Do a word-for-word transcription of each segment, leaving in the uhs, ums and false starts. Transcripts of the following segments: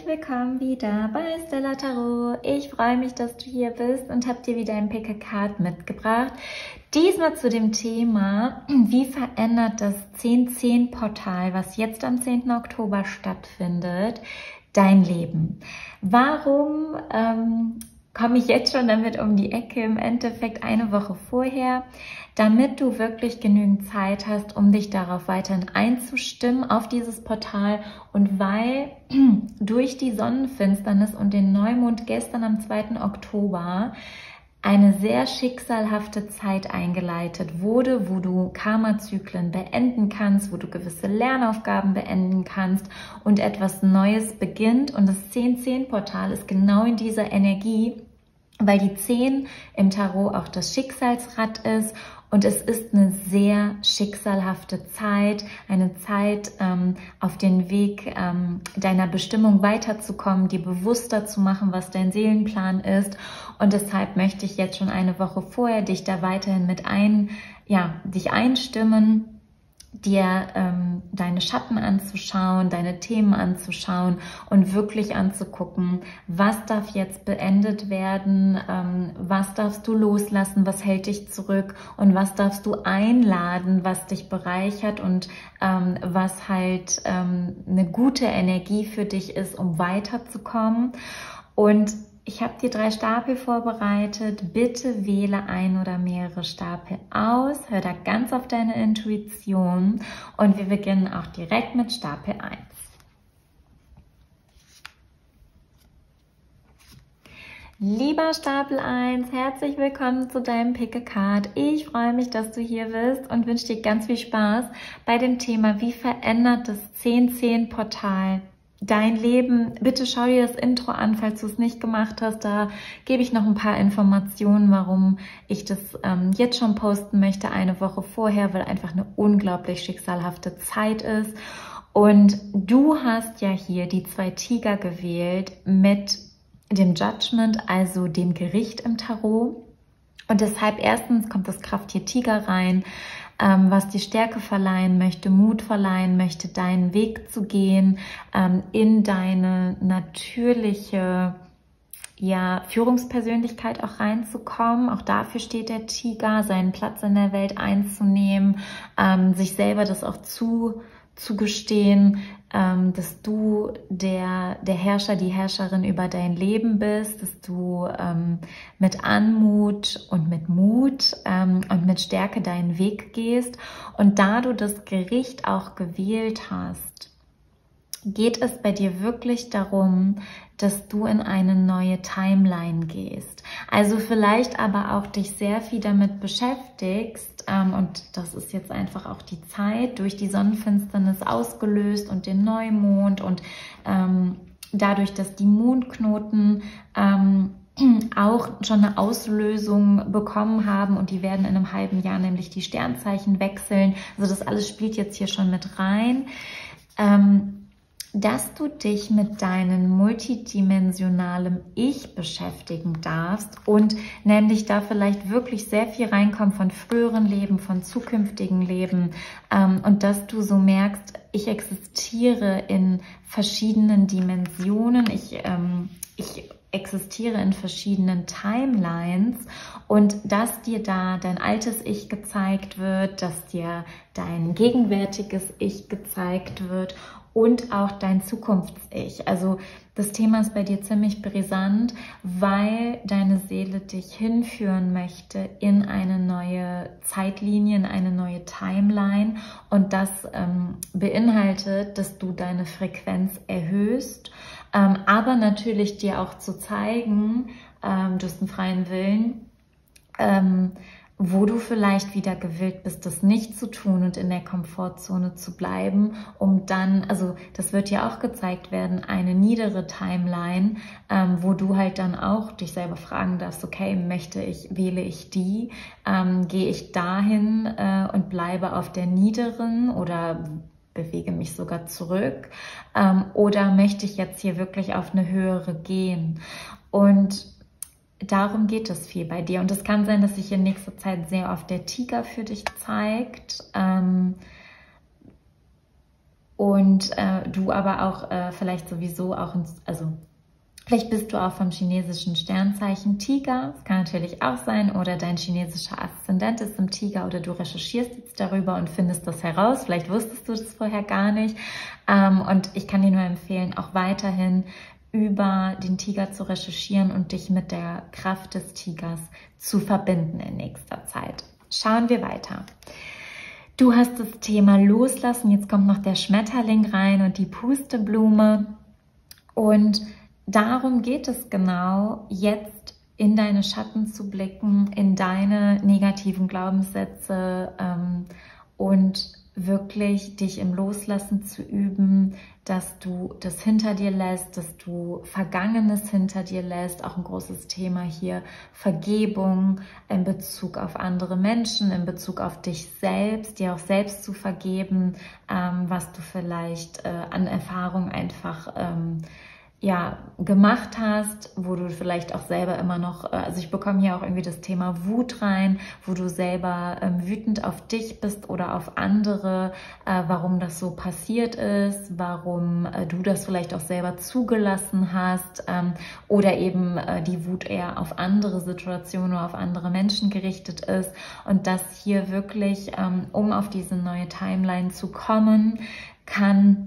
Herzlich willkommen wieder bei Stella Tarot. Ich freue mich, dass du hier bist und habe dir wieder ein Pick a Card mitgebracht. Diesmal zu dem Thema, wie verändert das zehn zehn Portal, was jetzt am zehnten Oktober stattfindet, dein Leben? Warum ähm, komme ich jetzt schon damit um die Ecke, im Endeffekt eine Woche vorher, damit du wirklich genügend Zeit hast, um dich darauf weiterhin einzustimmen, auf dieses Portal, und weil durch die Sonnenfinsternis und den Neumond gestern am zweiten Oktober eine sehr schicksalhafte Zeit eingeleitet wurde, wo du Karma-Zyklen beenden kannst, wo du gewisse Lernaufgaben beenden kannst und etwas Neues beginnt. Und das zehn zehn Portal ist genau in dieser Energie, weil die zehn im Tarot auch das Schicksalsrad ist. Und es ist eine sehr schicksalhafte Zeit, eine Zeit, ähm, auf den Weg ähm, deiner Bestimmung weiterzukommen, dir bewusster zu machen, was dein Seelenplan ist. Und deshalb möchte ich jetzt schon eine Woche vorher dich da weiterhin mit ein, ja, dich einstimmen, dir ähm, deine Schatten anzuschauen, deine Themen anzuschauen und wirklich anzugucken, was darf jetzt beendet werden, ähm, was darfst du loslassen, was hält dich zurück und was darfst du einladen, was dich bereichert und ähm, was halt ähm, eine gute Energie für dich ist, um weiterzukommen. Und ich habe dir drei Stapel vorbereitet. Bitte wähle ein oder mehrere Stapel aus. Hör da ganz auf deine Intuition. Und wir beginnen auch direkt mit Stapel eins. Lieber Stapel eins, herzlich willkommen zu deinem Pick a Card. Ich freue mich, dass du hier bist und wünsche dir ganz viel Spaß bei dem Thema, wie verändert das zehn zehn Portal dein Leben. Bitte schau dir das Intro an, falls du es nicht gemacht hast. Da gebe ich noch ein paar Informationen, warum ich das ähm, jetzt schon posten möchte, eine Woche vorher, weil einfach eine unglaublich schicksalhafte Zeit ist. Und du hast ja hier die zwei Tiger gewählt mit dem Judgment, also dem Gericht im Tarot. Und deshalb erstens kommt das Krafttier Tiger rein, ähm, was dir Stärke verleihen möchte, Mut verleihen möchte, deinen Weg zu gehen, ähm, in deine natürliche ja, Führungspersönlichkeit auch reinzukommen. Auch dafür steht der Tiger, seinen Platz in der Welt einzunehmen, ähm, sich selber das auch zu zugestehen, ähm, dass du der, der Herrscher, die Herrscherin über dein Leben bist, dass du ähm, mit Anmut und mit Mut ähm, und mit Stärke deinen Weg gehst. Und da du das Gericht auch gewählt hast, geht es bei dir wirklich darum, dass du in eine neue Timeline gehst. Also vielleicht aber auch dich sehr viel damit beschäftigst, ähm, und das ist jetzt einfach auch die Zeit durch die Sonnenfinsternis ausgelöst und den Neumond und ähm, dadurch, dass die Mondknoten ähm, auch schon eine Auslösung bekommen haben und die werden in einem halben Jahr nämlich die Sternzeichen wechseln. Also das alles spielt jetzt hier schon mit rein. Ähm, dass du dich mit deinem multidimensionalen Ich beschäftigen darfst und nämlich da vielleicht wirklich sehr viel reinkommt von früheren Leben, von zukünftigen Leben, ähm, und dass du so merkst, ich existiere in verschiedenen Dimensionen, ich, ähm, ich existiere in verschiedenen Timelines und dass dir da dein altes Ich gezeigt wird, dass dir dein gegenwärtiges Ich gezeigt wird und auch dein Zukunfts-Ich. Also das Thema ist bei dir ziemlich brisant, weil deine Seele dich hinführen möchte in eine neue Zeitlinie, in eine neue Timeline. Und das ähm, beinhaltet, dass du deine Frequenz erhöhst, ähm, aber natürlich dir auch zu zeigen, ähm, du hast einen freien Willen, ähm, wo du vielleicht wieder gewillt bist, das nicht zu tun und in der Komfortzone zu bleiben, um dann, also das wird ja auch gezeigt werden, eine niedere Timeline, ähm, wo du halt dann auch dich selber fragen darfst, okay, möchte ich, wähle ich die, ähm, gehe ich dahin äh, und bleibe auf der niederen oder bewege mich sogar zurück, ähm, oder möchte ich jetzt hier wirklich auf eine höhere gehen? Und darum geht es viel bei dir. Und es kann sein, dass sich in nächster Zeit sehr oft der Tiger für dich zeigt. Ähm, und äh, du aber auch äh, vielleicht sowieso auch, ins, also vielleicht bist du auch vom chinesischen Sternzeichen Tiger, das kann natürlich auch sein, oder dein chinesischer Aszendent ist im Tiger oder du recherchierst jetzt darüber und findest das heraus, vielleicht wusstest du das vorher gar nicht, ähm, und ich kann dir nur empfehlen, auch weiterhin über den Tiger zu recherchieren und dich mit der Kraft des Tigers zu verbinden in nächster Zeit. Schauen wir weiter. Du hast das Thema Loslassen, jetzt kommt noch der Schmetterling rein und die Pusteblume, und darum geht es genau, jetzt in deine Schatten zu blicken, in deine negativen Glaubenssätze ähm, und wirklich dich im Loslassen zu üben, dass du das hinter dir lässt, dass du Vergangenes hinter dir lässt. Auch ein großes Thema hier, Vergebung in Bezug auf andere Menschen, in Bezug auf dich selbst, dir auch selbst zu vergeben, ähm, was du vielleicht äh, an Erfahrung einfach ähm, ja, gemacht hast, wo du vielleicht auch selber immer noch, also ich bekomme hier auch irgendwie das Thema Wut rein, wo du selber ähm, wütend auf dich bist oder auf andere, äh, warum das so passiert ist, warum äh, du das vielleicht auch selber zugelassen hast, ähm, oder eben äh, die Wut eher auf andere Situationen oder auf andere Menschen gerichtet ist, und dass hier wirklich, ähm, um auf diese neue Timeline zu kommen, kann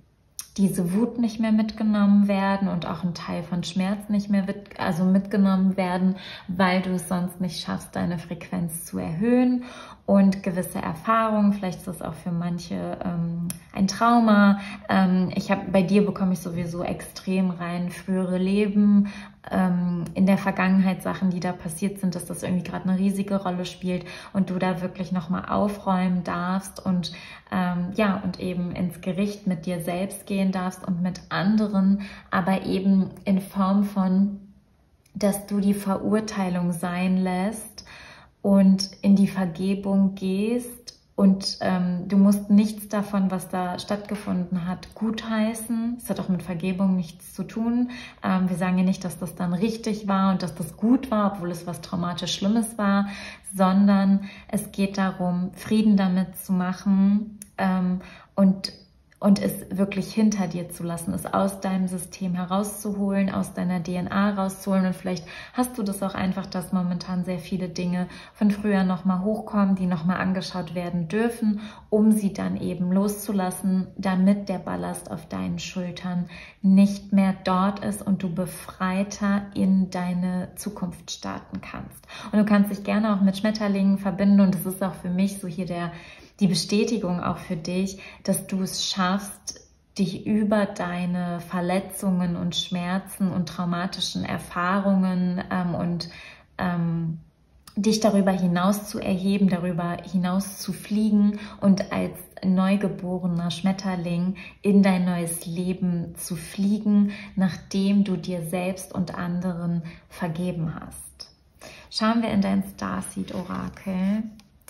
diese Wut nicht mehr mitgenommen werden und auch ein Teil von Schmerz nicht mehr mit, also mitgenommen werden, weil du es sonst nicht schaffst, deine Frequenz zu erhöhen, und gewisse Erfahrungen, vielleicht ist das auch für manche ähm, ein Trauma. Ähm, ich habe bei dir bekomme ich sowieso extrem rein frühere Leben, ähm, in der Vergangenheit Sachen, die da passiert sind, dass das irgendwie gerade eine riesige Rolle spielt und du da wirklich nochmal aufräumen darfst und ähm, ja, und eben ins Gericht mit dir selbst gehen darfst und mit anderen, aber eben in Form von, dass du die Verurteilung sein lässt und in die Vergebung gehst, und ähm, du musst nichts davon, was da stattgefunden hat, gutheißen. Es hat auch mit Vergebung nichts zu tun. Ähm, wir sagen ja nicht, dass das dann richtig war und dass das gut war, obwohl es was traumatisch Schlimmes war, sondern es geht darum, Frieden damit zu machen ähm, und und es wirklich hinter dir zu lassen, es aus deinem System herauszuholen, aus deiner D N A rauszuholen. Und vielleicht hast du das auch einfach, dass momentan sehr viele Dinge von früher nochmal hochkommen, die nochmal angeschaut werden dürfen, um sie dann eben loszulassen, damit der Ballast auf deinen Schultern nicht mehr dort ist und du befreiter in deine Zukunft starten kannst. Und du kannst dich gerne auch mit Schmetterlingen verbinden, und das ist auch für mich so hier der die Bestätigung auch für dich, dass du es schaffst, dich über deine Verletzungen und Schmerzen und traumatischen Erfahrungen ähm, und ähm, dich darüber hinaus zu erheben, darüber hinaus zu fliegen und als neugeborener Schmetterling in dein neues Leben zu fliegen, nachdem du dir selbst und anderen vergeben hast. Schauen wir in dein Starseed-Orakel.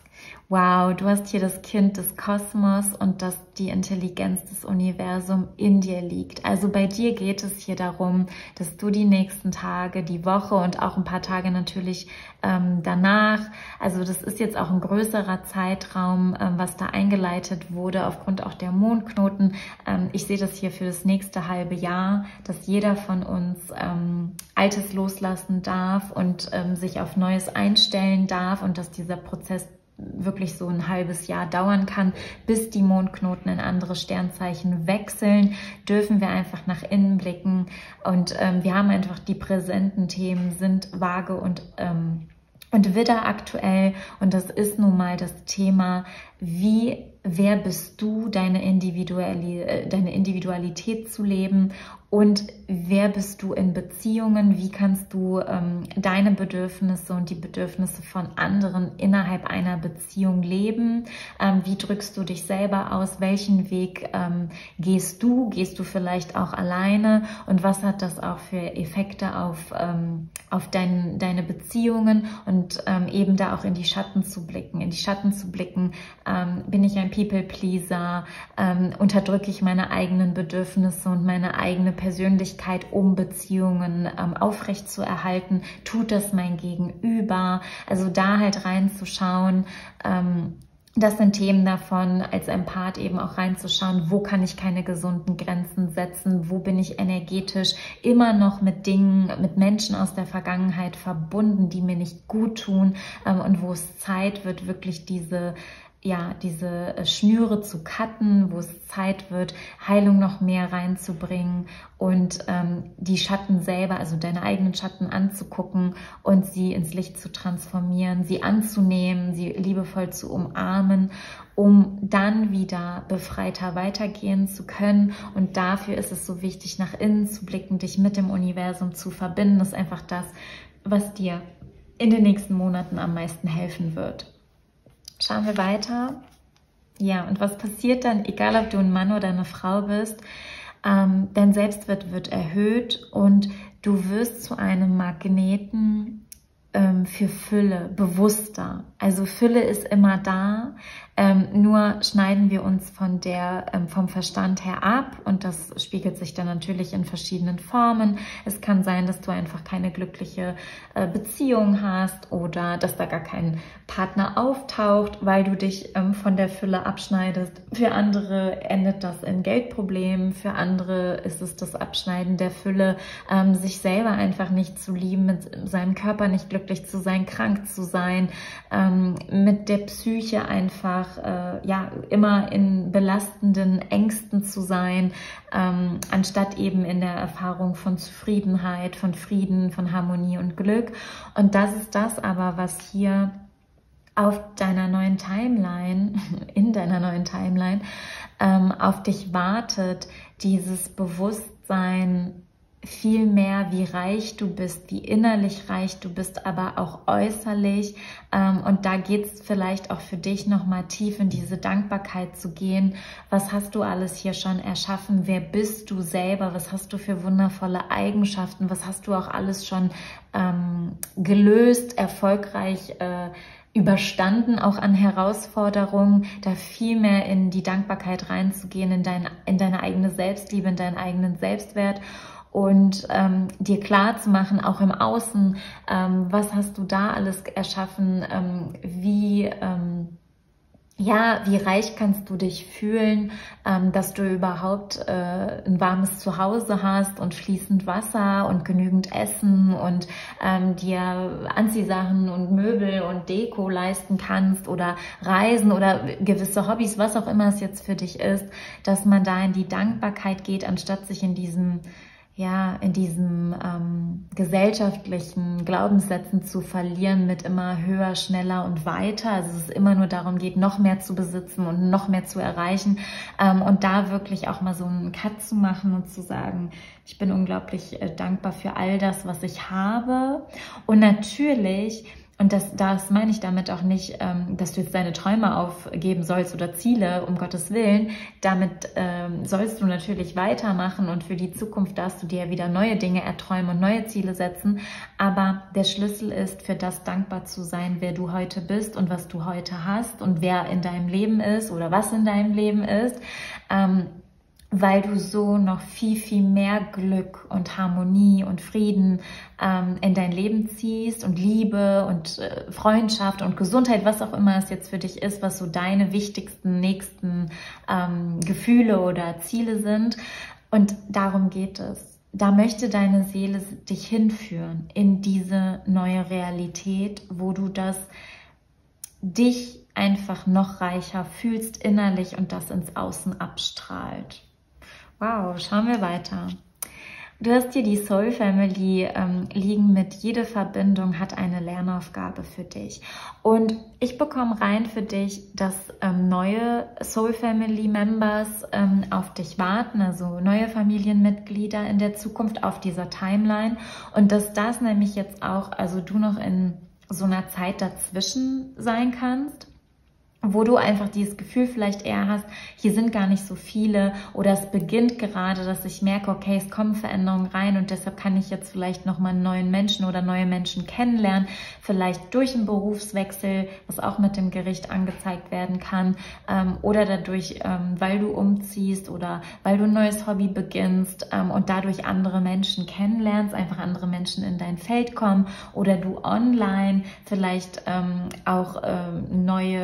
Wow, du hast hier das Kind des Kosmos und dass die Intelligenz des Universums in dir liegt. Also bei dir geht es hier darum, dass du die nächsten Tage, die Woche und auch ein paar Tage natürlich ähm, danach, also das ist jetzt auch ein größerer Zeitraum, ähm, was da eingeleitet wurde aufgrund auch der Mondknoten. Ähm, ich sehe das hier für das nächste halbe Jahr, dass jeder von uns ähm, Altes loslassen darf und ähm, sich auf Neues einstellen darf, und dass dieser Prozess wirklich so ein halbes Jahr dauern kann, bis die Mondknoten in andere Sternzeichen wechseln, dürfen wir einfach nach innen blicken, und ähm, wir haben einfach die präsenten Themen sind Waage und ähm, und Widder aktuell, und das ist nun mal das Thema, wie, wer bist du, deine, Individuali deine Individualität zu leben, und wer bist du in Beziehungen, wie kannst du ähm, deine Bedürfnisse und die Bedürfnisse von anderen innerhalb einer Beziehung leben, ähm, wie drückst du dich selber aus, welchen Weg ähm, gehst du, gehst du vielleicht auch alleine, und was hat das auch für Effekte auf, ähm, auf dein, deine Beziehungen, und ähm, eben da auch in die Schatten zu blicken, in die Schatten zu blicken, ähm, bin ich ein People-Pleaser, ähm, unterdrücke ich meine eigenen Bedürfnisse und meine eigene Persönlichkeit, um Beziehungen ähm, aufrecht zu erhalten, tut das mein Gegenüber, also da halt reinzuschauen, ähm, Das sind Themen davon, als Empath eben auch reinzuschauen, wo kann ich keine gesunden Grenzen setzen, wo bin ich energetisch immer noch mit Dingen, mit Menschen aus der Vergangenheit verbunden, die mir nicht gut tun, ähm, und wo es Zeit wird, wirklich diese ja, diese Schnüre zu cutten, wo es Zeit wird, Heilung noch mehr reinzubringen und ähm, die Schatten selber, also deine eigenen Schatten anzugucken und sie ins Licht zu transformieren, sie anzunehmen, sie liebevoll zu umarmen, um dann wieder befreiter weitergehen zu können. Und dafür ist es so wichtig, nach innen zu blicken, dich mit dem Universum zu verbinden. Das ist einfach das, was dir in den nächsten Monaten am meisten helfen wird. Schauen wir weiter. Ja, und was passiert dann, egal ob du ein Mann oder eine Frau bist, ähm, dein Selbstwert wird erhöht und du wirst zu einem Magneten ähm, für Fülle, bewusster. Also Fülle ist immer da, ähm, nur schneiden wir uns von der, ähm, vom Verstand her ab und das spiegelt sich dann natürlich in verschiedenen Formen. Es kann sein, dass du einfach keine glückliche äh, Beziehung hast oder dass da gar kein Partner auftaucht, weil du dich ähm, von der Fülle abschneidest. Für andere endet das in Geldproblemen, für andere ist es das Abschneiden der Fülle, ähm, sich selber einfach nicht zu lieben, mit seinem Körper nicht glücklich zu sein, krank zu sein, ähm, mit der Psyche einfach äh, ja immer in belastenden Ängsten zu sein, ähm, anstatt eben in der Erfahrung von Zufriedenheit, von Frieden, von Harmonie und Glück. Und das ist das aber, was hier auf deiner neuen Timeline, in deiner neuen Timeline, ähm, auf dich wartet, dieses Bewusstsein viel mehr, wie reich du bist, wie innerlich reich du bist, aber auch äußerlich. Ähm, und da geht es vielleicht auch für dich nochmal tief in diese Dankbarkeit zu gehen. Was hast du alles hier schon erschaffen? Wer bist du selber? Was hast du für wundervolle Eigenschaften? Was hast du auch alles schon ähm, gelöst, erfolgreich äh, überstanden, auch an Herausforderungen, da viel mehr in die Dankbarkeit reinzugehen, in, dein, in deine eigene Selbstliebe, in deinen eigenen Selbstwert und ähm, dir klar zu machen, auch im Außen, ähm, was hast du da alles erschaffen, ähm, wie ähm, ja, wie reich kannst du dich fühlen, ähm, dass du überhaupt äh, ein warmes Zuhause hast und fließend Wasser und genügend Essen und ähm, dir Anziehsachen und Möbel und Deko leisten kannst oder Reisen oder gewisse Hobbys, was auch immer es jetzt für dich ist, dass man da in die Dankbarkeit geht, anstatt sich in diesem ja, in diesen ähm, gesellschaftlichen Glaubenssätzen zu verlieren mit immer höher, schneller und weiter. Also es immer nur darum geht, noch mehr zu besitzen und noch mehr zu erreichen. Ähm, und da wirklich auch mal so einen Cut zu machen und zu sagen, ich bin unglaublich äh, dankbar für all das, was ich habe. Und natürlich, und das, das meine ich damit auch nicht, ähm, dass du jetzt deine Träume aufgeben sollst oder Ziele, um Gottes Willen. Damit ähm, sollst du natürlich weitermachen und für die Zukunft darfst du dir wieder neue Dinge erträumen und neue Ziele setzen. Aber der Schlüssel ist, für das dankbar zu sein, wer du heute bist und was du heute hast und wer in deinem Leben ist oder was in deinem Leben ist. Ähm, weil du so noch viel, viel mehr Glück und Harmonie und Frieden ähm, in dein Leben ziehst und Liebe und äh, Freundschaft und Gesundheit, was auch immer es jetzt für dich ist, was so deine wichtigsten, nächsten ähm, Gefühle oder Ziele sind. Und darum geht es. Da möchte deine Seele dich hinführen in diese neue Realität, wo du das dich einfach noch reicher fühlst innerlich und das ins Außen abstrahlt. Wow, schauen wir weiter. Du hast hier die Soul Family ähm, liegen mit, jede Verbindung hat eine Lernaufgabe für dich. Und ich bekomme rein für dich, dass ähm, neue Soul Family Members ähm, auf dich warten, also neue Familienmitglieder in der Zukunft auf dieser Timeline. Und dass das nämlich jetzt auch, also du noch in so einer Zeit dazwischen sein kannst, wo du einfach dieses Gefühl vielleicht eher hast, hier sind gar nicht so viele oder es beginnt gerade, dass ich merke, okay, es kommen Veränderungen rein und deshalb kann ich jetzt vielleicht nochmal einen neuen Menschen oder neue Menschen kennenlernen, vielleicht durch einen Berufswechsel, was auch mit dem Gericht angezeigt werden kann, ähm, oder dadurch, ähm, weil du umziehst oder weil du ein neues Hobby beginnst ähm, und dadurch andere Menschen kennenlernst, einfach andere Menschen in dein Feld kommen oder du online vielleicht ähm, auch ähm, neue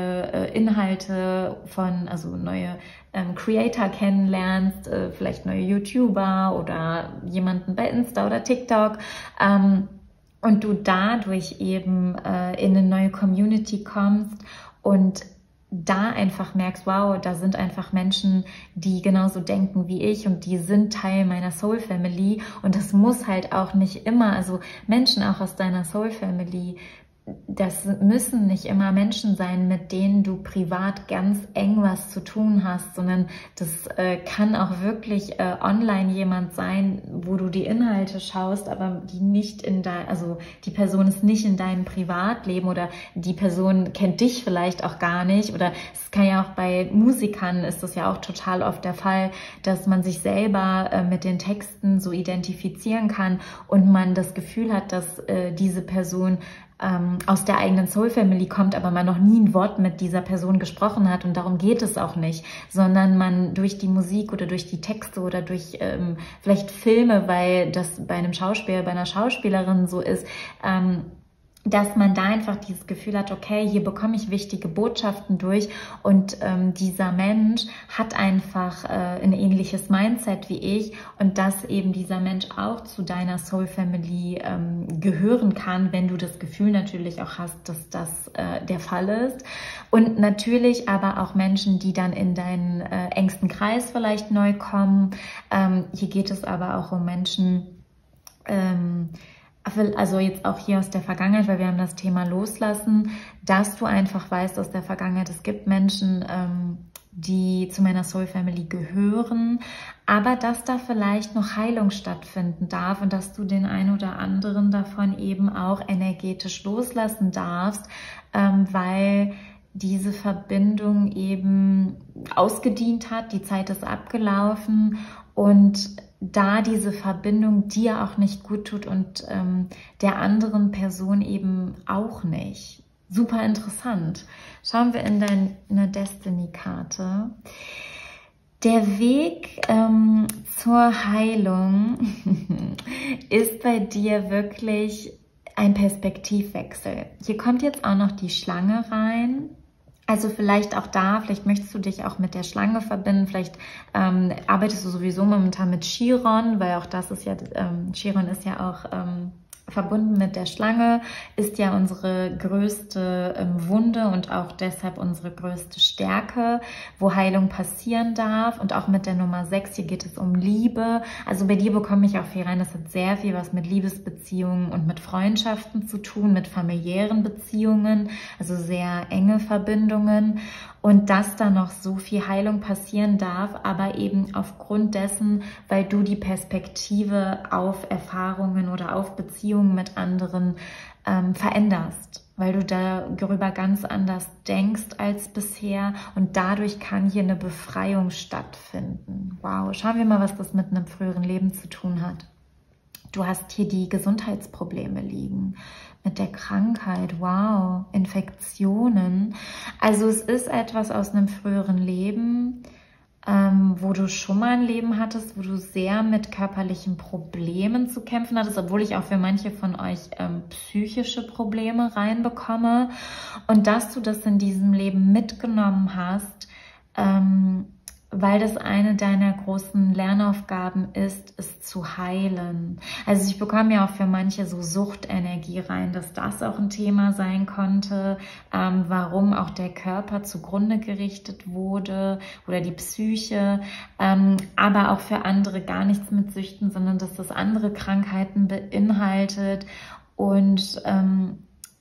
äh, Inhalte von, also neue ähm, Creator kennenlernst, äh, vielleicht neue YouTuber oder jemanden bei Insta oder TikTok, ähm, und du dadurch eben äh, in eine neue Community kommst und da einfach merkst, wow, da sind einfach Menschen, die genauso denken wie ich und die sind Teil meiner Soul Family, und das muss halt auch nicht immer, also Menschen auch aus deiner Soul Family, das müssen nicht immer Menschen sein, mit denen du privat ganz eng was zu tun hast, sondern das äh, kann auch wirklich äh, online jemand sein, wo du die Inhalte schaust, aber die nicht in dein, also die Person ist nicht in deinem Privatleben, oder die Person kennt dich vielleicht auch gar nicht, oder es kann ja auch bei Musikern, ist das ja auch total oft der Fall, dass man sich selber äh, mit den Texten so identifizieren kann und man das Gefühl hat, dass äh, diese Person aus der eigenen Soul Family kommt, aber man noch nie ein Wort mit dieser Person gesprochen hat, und darum geht es auch nicht, sondern man durch die Musik oder durch die Texte oder durch ähm, vielleicht Filme, weil das bei einem Schauspieler, bei einer Schauspielerin so ist, ähm, dass man da einfach dieses Gefühl hat, okay, hier bekomme ich wichtige Botschaften durch, und ähm, dieser Mensch hat einfach äh, ein ähnliches Mindset wie ich, und dass eben dieser Mensch auch zu deiner Soul Family ähm, gehören kann, wenn du das Gefühl natürlich auch hast, dass das äh, der Fall ist. Und natürlich aber auch Menschen, die dann in deinen äh, engsten Kreis vielleicht neu kommen. Ähm, hier geht es aber auch um Menschen, ähm, also jetzt auch hier aus der Vergangenheit, weil wir haben das Thema Loslassen, dass du einfach weißt aus der Vergangenheit, es gibt Menschen, ähm, die zu meiner Soul Family gehören, aber dass da vielleicht noch Heilung stattfinden darf und dass du den einen oder anderen davon eben auch energetisch loslassen darfst, ähm, weil diese Verbindung eben ausgedient hat, die Zeit ist abgelaufen, und da diese Verbindung dir auch nicht gut tut und ähm, der anderen Person eben auch nicht. Super interessant. Schauen wir in deine Destiny-Karte. Der Weg ähm, zur Heilung ist bei dir wirklich ein Perspektivwechsel. Hier kommt jetzt auch noch die Schlange rein. Also vielleicht auch da, vielleicht möchtest du dich auch mit der Schlange verbinden, vielleicht ähm, arbeitest du sowieso momentan mit Chiron, weil auch das ist ja, ähm, Chiron ist ja auch ähm, verbunden mit der Schlange, ist ja unsere größte ähm, Wunde und auch deshalb unsere größte Stärke, wo Heilung passieren darf. Und auch mit der Nummer sechs, hier geht es um Liebe. Also bei dir bekomme ich auch viel rein, das hat sehr viel was mit Liebesbeziehungen und mit Freundschaften zu tun, mit familiären Beziehungen, also sehr enge Verbindungen. Und dass da noch so viel Heilung passieren darf, aber eben aufgrund dessen, weil du die Perspektive auf Erfahrungen oder auf Beziehungen mit anderen ähm, veränderst, weil du darüber ganz anders denkst als bisher, und dadurch kann hier eine Befreiung stattfinden. Wow, schauen wir mal, was das mit einem früheren Leben zu tun hat. Du hast hier die Gesundheitsprobleme liegen, mit der Krankheit, wow, Infektionen. Also es ist etwas aus einem früheren Leben, ähm, wo du schon mal ein Leben hattest, wo du sehr mit körperlichen Problemen zu kämpfen hattest, obwohl ich auch für manche von euch ähm, psychische Probleme reinbekomme. Und dass du das in diesem Leben mitgenommen hast, ähm, weil das eine deiner großen Lernaufgaben ist, es zu heilen. Also ich bekomme ja auch für manche so Suchtenergie rein, dass das auch ein Thema sein konnte, ähm, warum auch der Körper zugrunde gerichtet wurde oder die Psyche, ähm, aber auch für andere gar nichts mit Süchten, sondern dass das andere Krankheiten beinhaltet. Und ähm,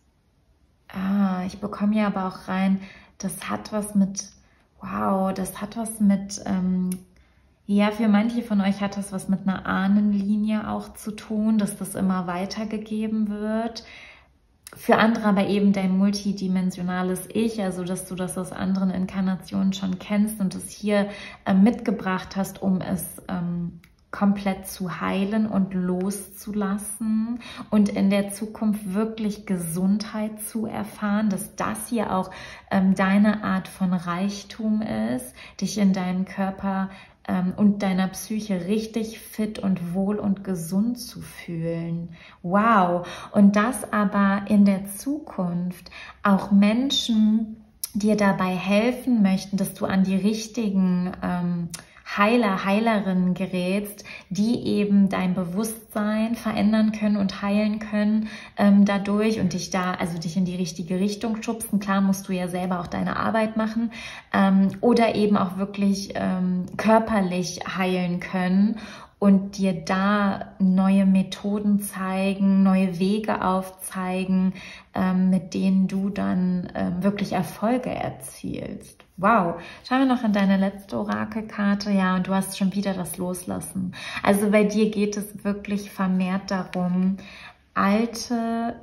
ah, ich bekomme ja aber auch rein, das hat was mit Wow, das hat was mit, ähm, ja, für manche von euch hat das was mit einer Ahnenlinie auch zu tun, dass das immer weitergegeben wird. Für andere aber eben dein multidimensionales Ich, also dass du das aus anderen Inkarnationen schon kennst und es hier äh, mitgebracht hast, um es ähm, komplett zu heilen und loszulassen und in der Zukunft wirklich Gesundheit zu erfahren, dass das hier auch ähm, deine Art von Reichtum ist, dich in deinem Körper ähm, und deiner Psyche richtig fit und wohl und gesund zu fühlen. Wow! Und dass aber in der Zukunft auch Menschen dir dabei helfen möchten, dass du an die richtigen ähm, Heiler, Heilerinnen gerätst, die eben dein Bewusstsein verändern können und heilen können ähm, dadurch und dich da, also dich in die richtige Richtung schubsen. Klar musst du ja selber auch deine Arbeit machen ähm, oder eben auch wirklich ähm, körperlich heilen können und dir da neue Methoden zeigen, neue Wege aufzeigen, ähm, mit denen du dann ähm, wirklich Erfolge erzielst. Wow, schauen wir noch in deine letzte Orakelkarte. Ja, und du hast schon wieder das Loslassen. Also bei dir geht es wirklich vermehrt darum, alte,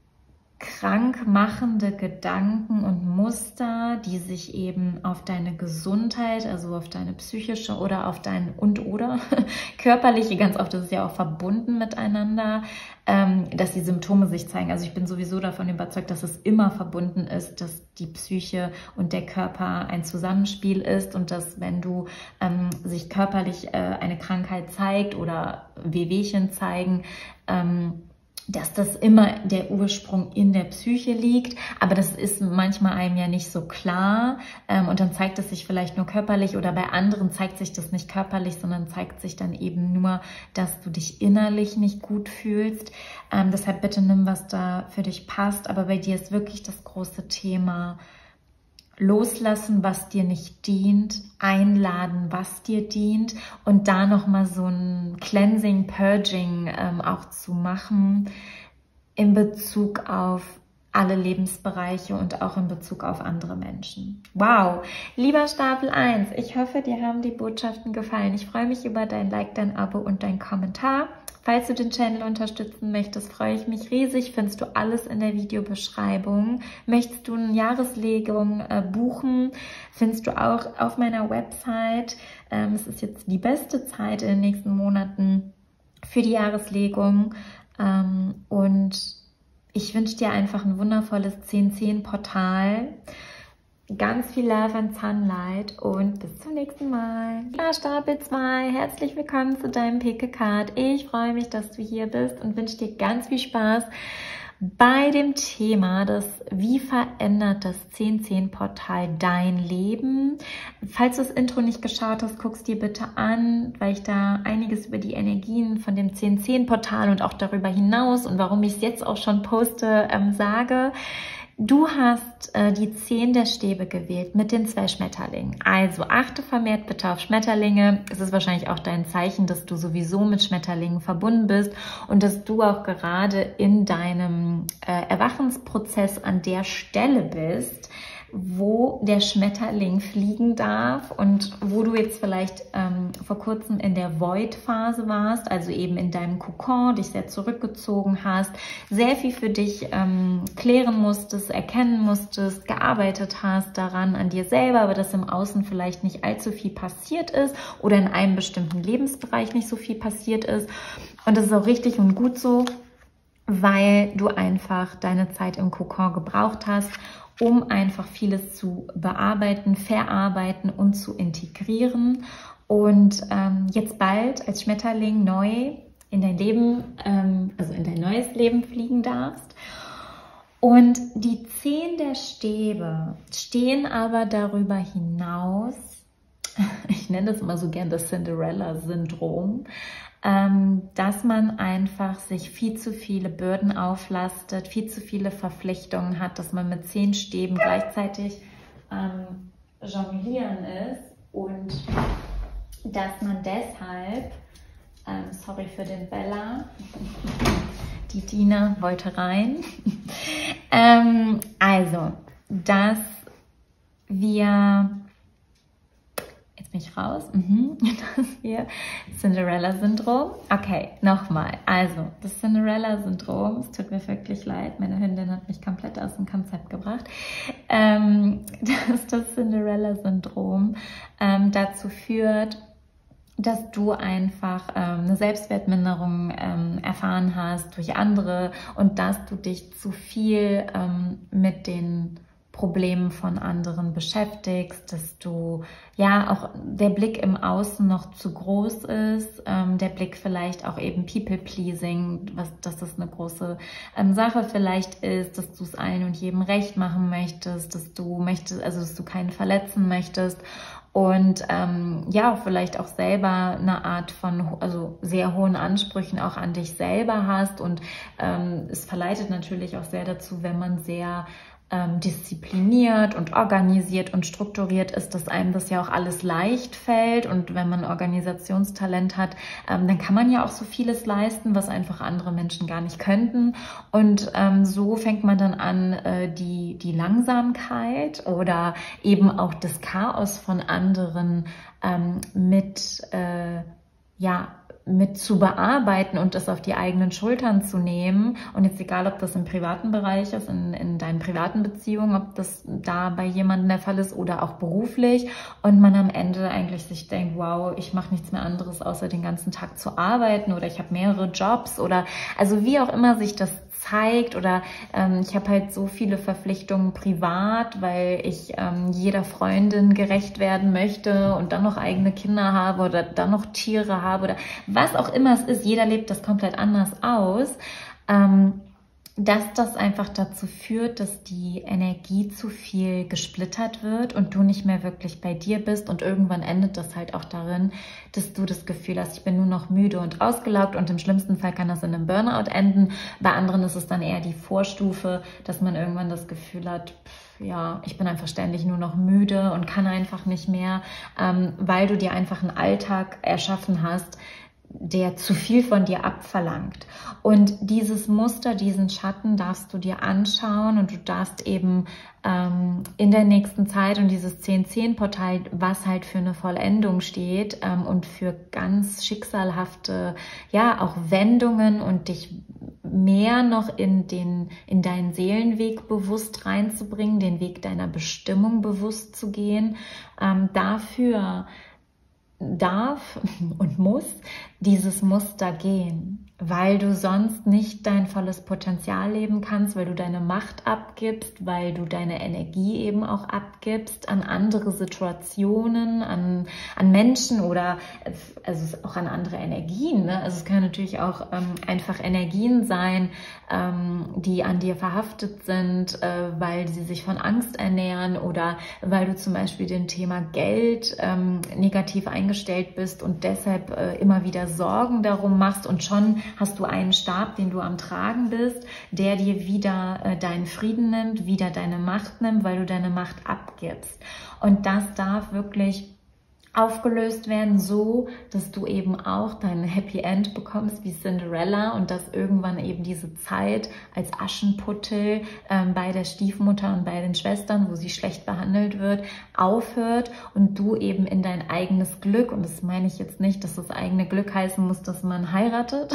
krankmachende Gedanken und Muster, die sich eben auf deine Gesundheit, also auf deine psychische oder auf dein und oder körperliche, ganz oft ist es ja auch verbunden miteinander, ähm, dass die Symptome sich zeigen. Also ich bin sowieso davon überzeugt, dass es immer verbunden ist, dass die Psyche und der Körper ein Zusammenspiel ist und dass, wenn du ähm, sich körperlich äh, eine Krankheit zeigt oder Wehwehchen zeigen, ähm, dass das immer der Ursprung in der Psyche liegt, aber das ist manchmal einem ja nicht so klar ähm, und dann zeigt es sich vielleicht nur körperlich oder bei anderen zeigt sich das nicht körperlich, sondern zeigt sich dann eben nur, dass du dich innerlich nicht gut fühlst. Ähm, deshalb bitte nimm, was da für dich passt, aber bei dir ist wirklich das große Thema loslassen, was dir nicht dient, einladen, was dir dient und da nochmal so ein Cleansing, Purging ähm, auch zu machen in Bezug auf alle Lebensbereiche und auch in Bezug auf andere Menschen. Wow, lieber Stapel eins, ich hoffe, dir haben die Botschaften gefallen. Ich freue mich über dein Like, dein Abo und dein Kommentar. Falls du den Channel unterstützen möchtest, freue ich mich riesig. Findest du alles in der Videobeschreibung. Möchtest du eine Jahreslegung äh, buchen, findest du auch auf meiner Website. Ähm, es ist jetzt die beste Zeit in den nächsten Monaten für die Jahreslegung. Ähm, und ich wünsche dir einfach ein wundervolles zehn zehn Portal. Ganz viel Love and Sunlight und bis zum nächsten Mal. Ja, Stapel zwei, herzlich willkommen zu deinem Pick a Card. Ich freue mich, dass du hier bist und wünsche dir ganz viel Spaß bei dem Thema, das wie verändert das zehn zehn Portal dein Leben. Falls du das Intro nicht geschaut hast, guck's dir bitte an, weil ich da einiges über die Energien von dem zehn zehn Portal und auch darüber hinaus und warum ich es jetzt auch schon poste, ähm, sage. Du hast äh, die zehn der Stäbe gewählt mit den zwei Schmetterlingen. Also achte vermehrt bitte auf Schmetterlinge. Es ist wahrscheinlich auch dein Zeichen, dass du sowieso mit Schmetterlingen verbunden bist und dass du auch gerade in deinem äh, Erwachensprozess an der Stelle bist, wo der Schmetterling fliegen darf und wo du jetzt vielleicht ähm, vor kurzem in der Void-Phase warst, also eben in deinem Kokon, dich sehr zurückgezogen hast, sehr viel für dich ähm, klären musstest, erkennen musstest, gearbeitet hast daran an dir selber, aber dass im Außen vielleicht nicht allzu viel passiert ist oder in einem bestimmten Lebensbereich nicht so viel passiert ist. Und das ist auch richtig und gut so, weil du einfach deine Zeit im Kokon gebraucht hast, um einfach vieles zu bearbeiten, verarbeiten und zu integrieren. Und ähm, jetzt bald als Schmetterling neu in dein Leben, ähm, also in dein neues Leben fliegen darfst. Und die zehn der Stäbe stehen aber darüber hinaus, ich nenne das immer so gern das Cinderella-Syndrom, Ähm, dass man einfach sich viel zu viele Bürden auflastet, viel zu viele Verpflichtungen hat, dass man mit zehn Stäben gleichzeitig ähm, jonglieren ist und dass man deshalb, ähm, sorry für den Bella, die Dina wollte rein, ähm, also, dass wir Jetzt bin ich raus. Mhm. Das hier Cinderella-Syndrom. Okay, nochmal. Also, das Cinderella-Syndrom, es tut mir wirklich leid, meine Hündin hat mich komplett aus dem Konzept gebracht, ähm, dass das Cinderella-Syndrom ähm, dazu führt, dass du einfach ähm, eine Selbstwertminderung ähm, erfahren hast durch andere und dass du dich zu viel ähm, mit den Problemen von anderen beschäftigst, dass du ja auch der Blick im Außen noch zu groß ist, ähm, der Blick vielleicht auch eben People-Pleasing, was, dass das eine große ähm, Sache vielleicht ist, dass du es allen und jedem recht machen möchtest, dass du möchtest, also dass du keinen verletzen möchtest. Und ähm, ja, vielleicht auch selber eine Art von, also sehr hohen Ansprüchen auch an dich selber hast. Und ähm, es verleitet natürlich auch sehr dazu, wenn man sehr ähm, diszipliniert und organisiert und strukturiert ist, dass einem das ja auch alles leicht fällt. Und wenn man Organisationstalent hat, ähm, dann kann man ja auch so vieles leisten, was einfach andere Menschen gar nicht könnten. Und ähm, so fängt man dann an, äh, die, die Langsamkeit oder eben auch das Chaos von anderen ähm, mit, äh, ja, mit zu bearbeiten und das auf die eigenen Schultern zu nehmen. Und jetzt egal, ob das im privaten Bereich ist, in, in deinen privaten Beziehungen, ob das da bei jemandem der Fall ist oder auch beruflich und man am Ende eigentlich sich denkt, wow, ich mache nichts mehr anderes, außer den ganzen Tag zu arbeiten oder ich habe mehrere Jobs oder also wie auch immer sich das zeigt oder ähm, ich habe halt so viele Verpflichtungen privat, weil ich ähm, jeder Freundin gerecht werden möchte und dann noch eigene Kinder habe oder dann noch Tiere habe oder was auch immer es ist. Jeder lebt das komplett anders aus. Ähm, dass das einfach dazu führt, dass die Energie zu viel gesplittert wird und du nicht mehr wirklich bei dir bist und irgendwann endet das halt auch darin, dass du das Gefühl hast, ich bin nur noch müde und ausgelaugt und im schlimmsten Fall kann das in einem Burnout enden. Bei anderen ist es dann eher die Vorstufe, dass man irgendwann das Gefühl hat, pff, ja, ich bin einfach ständig nur noch müde und kann einfach nicht mehr, ähm, weil du dir einfach einen Alltag erschaffen hast, der zu viel von dir abverlangt. Und dieses Muster, diesen Schatten darfst du dir anschauen und du darfst eben ähm, in der nächsten Zeit und dieses zehn zehn Portal, was halt für eine Vollendung steht ähm, und für ganz schicksalhafte, ja, auch Wendungen und dich mehr noch in den, in deinen Seelenweg bewusst reinzubringen, den Weg deiner Bestimmung bewusst zu gehen, ähm, dafür darf und muss dieses Muster gehen, weil du sonst nicht dein volles Potenzial leben kannst, weil du deine Macht abgibst, weil du deine Energie eben auch abgibst an andere Situationen, an, an Menschen oder also auch an andere Energien. Ne? Also es können natürlich auch ähm, einfach Energien sein, ähm, die an dir verhaftet sind, äh, weil sie sich von Angst ernähren oder weil du zum Beispiel dem Thema Geld ähm, negativ eingestellt bist und deshalb äh, immer wieder Sorgen darum machst und schon hast du einen Stab, den du am Tragen bist, der dir wieder äh, deinen Frieden nimmt, wieder deine Macht nimmt, weil du deine Macht abgibst. Und das darf wirklich aufgelöst werden, so dass du eben auch dein Happy End bekommst wie Cinderella und dass irgendwann eben diese Zeit als Aschenputtel ähm, bei der Stiefmutter und bei den Schwestern, wo sie schlecht behandelt wird, aufhört und du eben in dein eigenes Glück, und das meine ich jetzt nicht, dass das eigene Glück heißen muss, dass man heiratet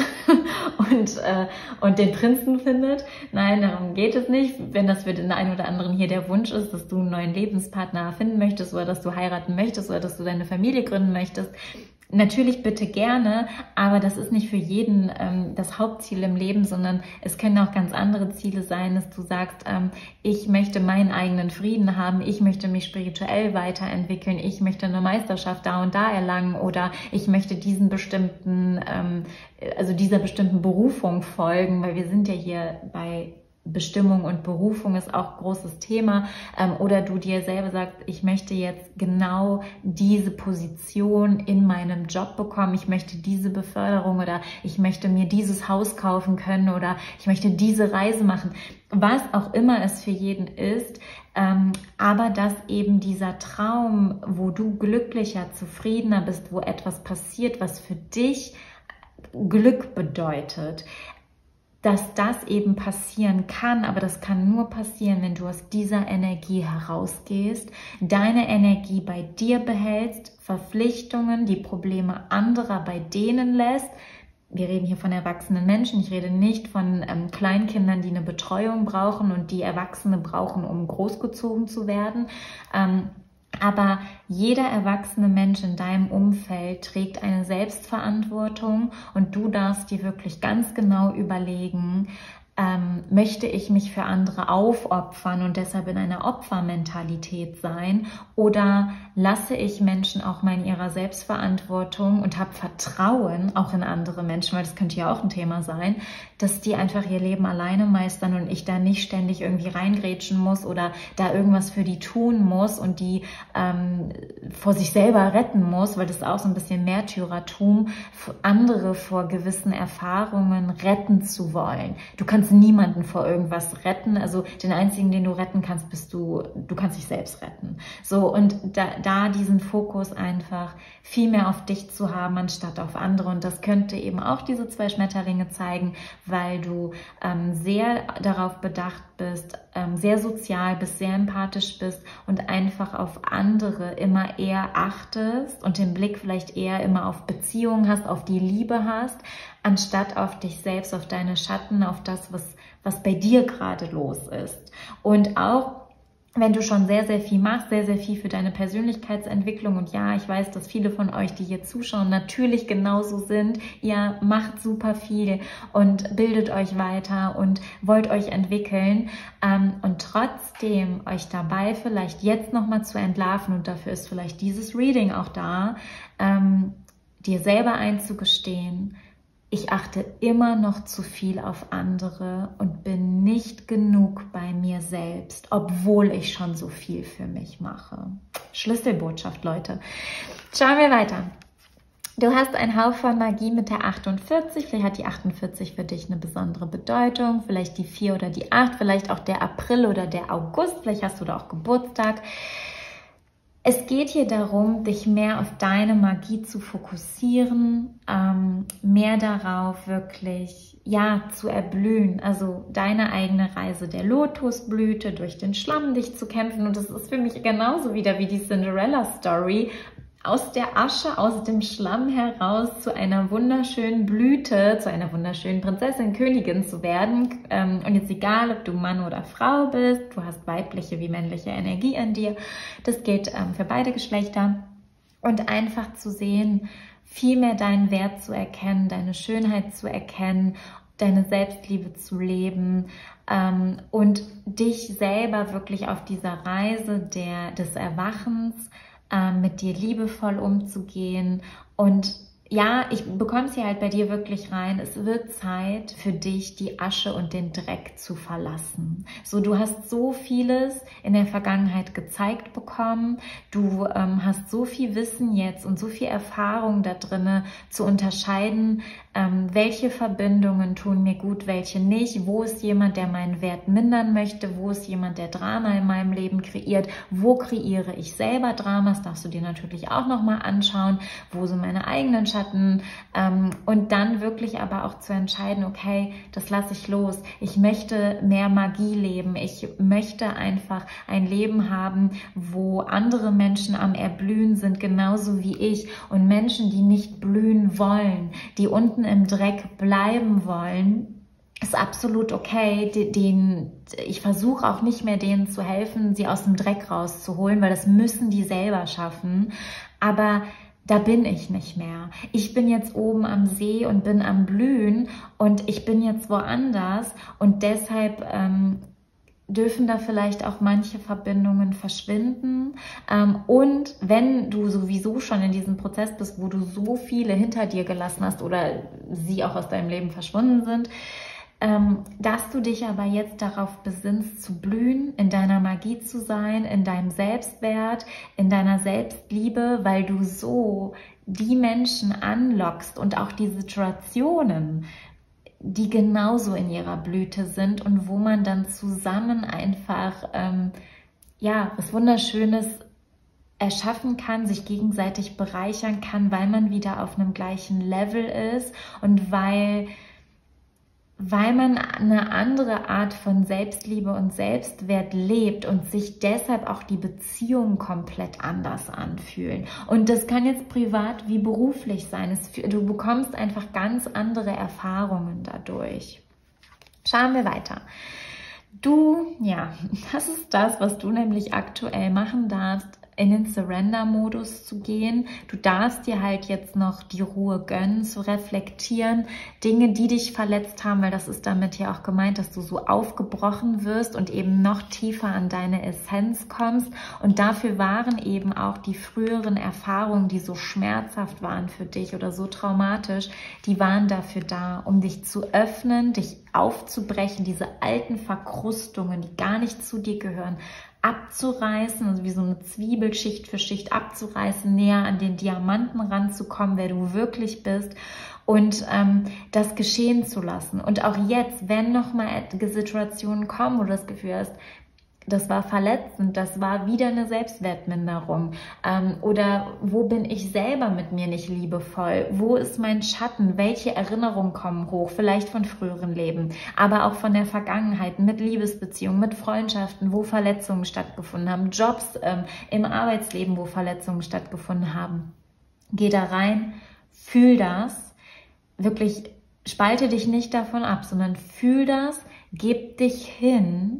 und, äh, und den Prinzen findet. Nein, darum geht es nicht. Wenn das für den einen oder anderen hier der Wunsch ist, dass du einen neuen Lebenspartner finden möchtest oder dass du heiraten möchtest oder dass du deine Familie gründen möchtest, natürlich bitte gerne, aber das ist nicht für jeden ähm, das Hauptziel im Leben, sondern es können auch ganz andere Ziele sein, dass du sagst, ähm, ich möchte meinen eigenen Frieden haben, ich möchte mich spirituell weiterentwickeln, ich möchte eine Meisterschaft da und da erlangen oder ich möchte diesen bestimmten, ähm, also dieser bestimmten Berufung folgen, weil wir sind ja hier bei Bestimmung und Berufung ist auch ein großes Thema, ähm, oder du dir selber sagst, ich möchte jetzt genau diese Position in meinem Job bekommen, ich möchte diese Beförderung oder ich möchte mir dieses Haus kaufen können oder ich möchte diese Reise machen, was auch immer es für jeden ist, ähm, aber dass eben dieser Traum, wo du glücklicher, zufriedener bist, wo etwas passiert, was für dich Glück bedeutet, dass das eben passieren kann, aber das kann nur passieren, wenn du aus dieser Energie herausgehst, deine Energie bei dir behältst, Verpflichtungen, die Probleme anderer bei denen lässt. Wir reden hier von erwachsenen Menschen, ich rede nicht von ähm, Kleinkindern, die eine Betreuung brauchen und die Erwachsene brauchen, um großgezogen zu werden. Ähm, Aber jeder erwachsene Mensch in deinem Umfeld trägt eine Selbstverantwortung und du darfst dir wirklich ganz genau überlegen, Ähm, möchte ich mich für andere aufopfern und deshalb in einer Opfermentalität sein, oder lasse ich Menschen auch mal in ihrer Selbstverantwortung und habe Vertrauen auch in andere Menschen, weil das könnte ja auch ein Thema sein, dass die einfach ihr Leben alleine meistern und ich da nicht ständig irgendwie reingrätschen muss oder da irgendwas für die tun muss und die ähm, vor sich selber retten muss, weil das ist auch so ein bisschen Märtyrertum, andere vor gewissen Erfahrungen retten zu wollen. Du kannst niemanden vor irgendwas retten, also den einzigen, den du retten kannst, bist du, du kannst dich selbst retten. So, und da, da diesen Fokus einfach viel mehr auf dich zu haben, anstatt auf andere, und das könnte eben auch diese zwei Schmetterlinge zeigen, weil du ähm, sehr darauf bedacht bist, ähm, sehr sozial bist, sehr empathisch bist und einfach auf andere immer eher achtest und den Blick vielleicht eher immer auf Beziehungen hast, auf die Liebe hast, anstatt auf dich selbst, auf deine Schatten, auf das, was, was bei dir gerade los ist. Und auch wenn du schon sehr, sehr viel machst, sehr, sehr viel für deine Persönlichkeitsentwicklung, und ja, ich weiß, dass viele von euch, die hier zuschauen, natürlich genauso sind. Ihr macht super viel und bildet euch weiter und wollt euch entwickeln, ähm, und trotzdem euch dabei vielleicht jetzt nochmal zu entlarven, und dafür ist vielleicht dieses Reading auch da, ähm, dir selber einzugestehen: Ich achte immer noch zu viel auf andere und bin nicht genug bei mir selbst, obwohl ich schon so viel für mich mache. Schlüsselbotschaft, Leute. Schauen wir weiter. Du hast einen Hauch von Magie mit der achtundvierzig. Vielleicht hat die achtundvierzig für dich eine besondere Bedeutung. Vielleicht die vier oder die acht, vielleicht auch der April oder der August. Vielleicht hast du da auch Geburtstag. Es geht hier darum, dich mehr auf deine Magie zu fokussieren, ähm, mehr darauf wirklich, ja, zu erblühen. Also deine eigene Reise der Lotusblüte, durch den Schlamm dich zu kämpfen. Und das ist für mich genauso wieder wie die Cinderella-Story. Aus der Asche, aus dem Schlamm heraus zu einer wunderschönen Blüte, zu einer wunderschönen Prinzessin, Königin zu werden. Und jetzt egal, ob du Mann oder Frau bist, du hast weibliche wie männliche Energie in dir. Das geht für beide Geschlechter. Und einfach zu sehen, viel mehr deinen Wert zu erkennen, deine Schönheit zu erkennen, deine Selbstliebe zu leben, ähm, und dich selber wirklich auf dieser Reise der, des Erwachens mit dir liebevoll umzugehen. Und ja, ich bekomme es hier halt bei dir wirklich rein. Es wird Zeit für dich, die Asche und den Dreck zu verlassen. So, du hast so vieles in der Vergangenheit gezeigt bekommen. Du ähm, hast so viel Wissen jetzt und so viel Erfahrung da drinne zu unterscheiden, ähm, welche Verbindungen tun mir gut, welche nicht. Wo ist jemand, der meinen Wert mindern möchte? Wo ist jemand, der Drama in meinem Leben kreiert? Wo kreiere ich selber Drama? Das darfst du dir natürlich auch nochmal anschauen. Wo sind meine eigenen Schatten? Ähm, und dann wirklich aber auch zu entscheiden, okay, das lasse ich los. Ich möchte mehr Magie leben. Ich möchte einfach ein Leben haben, wo andere Menschen am Erblühen sind, genauso wie ich. Und Menschen, die nicht blühen wollen, die unten im Dreck bleiben wollen, ist absolut okay. Den, ich versuche auch nicht mehr denen zu helfen, sie aus dem Dreck rauszuholen, weil das müssen die selber schaffen. Aber da bin ich nicht mehr. Ich bin jetzt oben am See und bin am Blühen und ich bin jetzt woanders, und deshalb ähm, dürfen da vielleicht auch manche Verbindungen verschwinden. Ähm, und wenn du sowieso schon in diesem Prozess bist, wo du so viele hinter dir gelassen hast oder sie auch aus deinem Leben verschwunden sind, Ähm, dass du dich aber jetzt darauf besinnst, zu blühen, in deiner Magie zu sein, in deinem Selbstwert, in deiner Selbstliebe, weil du so die Menschen anlockst und auch die Situationen, die genauso in ihrer Blüte sind und wo man dann zusammen einfach ähm, ja, was Wunderschönes erschaffen kann, sich gegenseitig bereichern kann, weil man wieder auf einem gleichen Level ist und weil weil man eine andere Art von Selbstliebe und Selbstwert lebt und sich deshalb auch die Beziehungen komplett anders anfühlen. Und das kann jetzt privat wie beruflich sein. Es, du bekommst einfach ganz andere Erfahrungen dadurch. Schauen wir weiter. Du, ja, das ist das, was du nämlich aktuell machen darfst. in den Surrender-Modus zu gehen. Du darfst dir halt jetzt noch die Ruhe gönnen, zu reflektieren, Dinge, die dich verletzt haben, weil das ist damit ja auch gemeint, dass du so aufgebrochen wirst und eben noch tiefer an deine Essenz kommst. Und dafür waren eben auch die früheren Erfahrungen, die so schmerzhaft waren für dich oder so traumatisch, die waren dafür da, um dich zu öffnen, dich aufzubrechen, diese alten Verkrustungen, die gar nicht zu dir gehören, abzureißen, also wie so eine Zwiebel Schicht für Schicht abzureißen, näher an den Diamanten ranzukommen, wer du wirklich bist und ähm, das geschehen zu lassen. Und auch jetzt, wenn nochmal Situationen kommen, wo du das Gefühl hast, das war verletzend, das war wieder eine Selbstwertminderung. Ähm, oder wo bin ich selber mit mir nicht liebevoll? Wo ist mein Schatten? Welche Erinnerungen kommen hoch? Vielleicht von früheren Leben, aber auch von der Vergangenheit, mit Liebesbeziehungen, mit Freundschaften, wo Verletzungen stattgefunden haben, Jobs ähm, im Arbeitsleben, wo Verletzungen stattgefunden haben. Geh da rein, fühl das, wirklich spalte dich nicht davon ab, sondern fühl das, gib dich hin,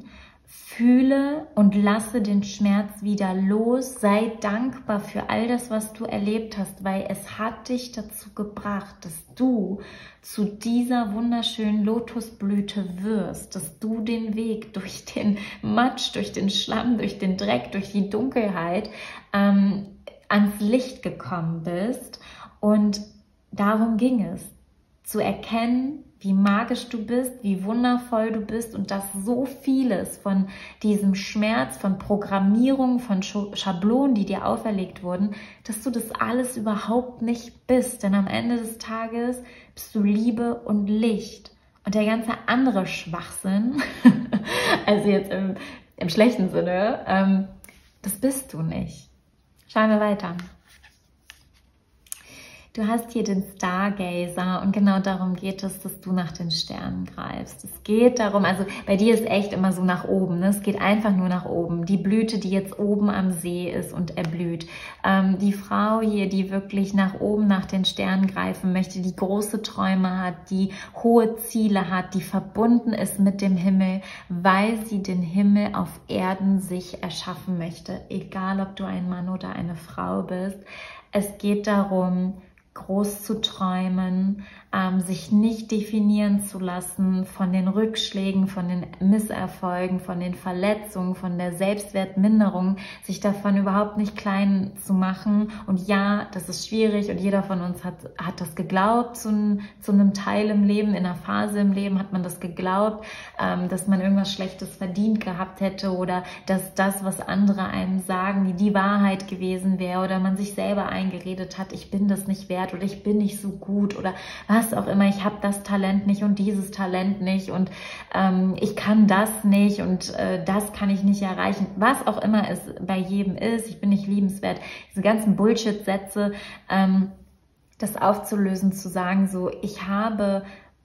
fühle und lasse den Schmerz wieder los. Sei dankbar für all das, was du erlebt hast, weil es hat dich dazu gebracht, dass du zu dieser wunderschönen Lotusblüte wirst, dass du den Weg durch den Matsch, durch den Schlamm, durch den Dreck, durch die Dunkelheit ähm, ans Licht gekommen bist. Und darum ging es, zu erkennen, wie magisch du bist, wie wundervoll du bist und dass so vieles von diesem Schmerz, von Programmierung, von Schablonen, die dir auferlegt wurden, dass du das alles überhaupt nicht bist. Denn am Ende des Tages bist du Liebe und Licht. Und der ganze andere Schwachsinn, also jetzt im, im schlechten Sinne, ähm, das bist du nicht. Schauen wir weiter. Du hast hier den Stargazer und genau darum geht es, dass du nach den Sternen greifst. Es geht darum, also bei dir ist echt immer so nach oben, ne? Es geht einfach nur nach oben. Die Blüte, die jetzt oben am See ist und erblüht. Ähm, die Frau hier, die wirklich nach oben nach den Sternen greifen möchte, die große Träume hat, die hohe Ziele hat, die verbunden ist mit dem Himmel, weil sie den Himmel auf Erden sich erschaffen möchte. Egal, ob du ein Mann oder eine Frau bist. Es geht darum, groß zu träumen, ähm, sich nicht definieren zu lassen von den Rückschlägen, von den Misserfolgen, von den Verletzungen, von der Selbstwertminderung, sich davon überhaupt nicht klein zu machen. Und ja, das ist schwierig und jeder von uns hat, hat das geglaubt, zu, zu einem Teil im Leben, in einer Phase im Leben hat man das geglaubt, ähm, dass man irgendwas Schlechtes verdient gehabt hätte oder dass das, was andere einem sagen, die, die Wahrheit gewesen wäre oder man sich selber eingeredet hat, ich bin das nicht wert oder ich bin nicht so gut oder was auch immer, ich habe das Talent nicht und dieses Talent nicht und ähm, ich kann das nicht und äh, das kann ich nicht erreichen, was auch immer es bei jedem ist, ich bin nicht liebenswert, diese ganzen Bullshit-Sätze, ähm, das aufzulösen, zu sagen, so, ich habe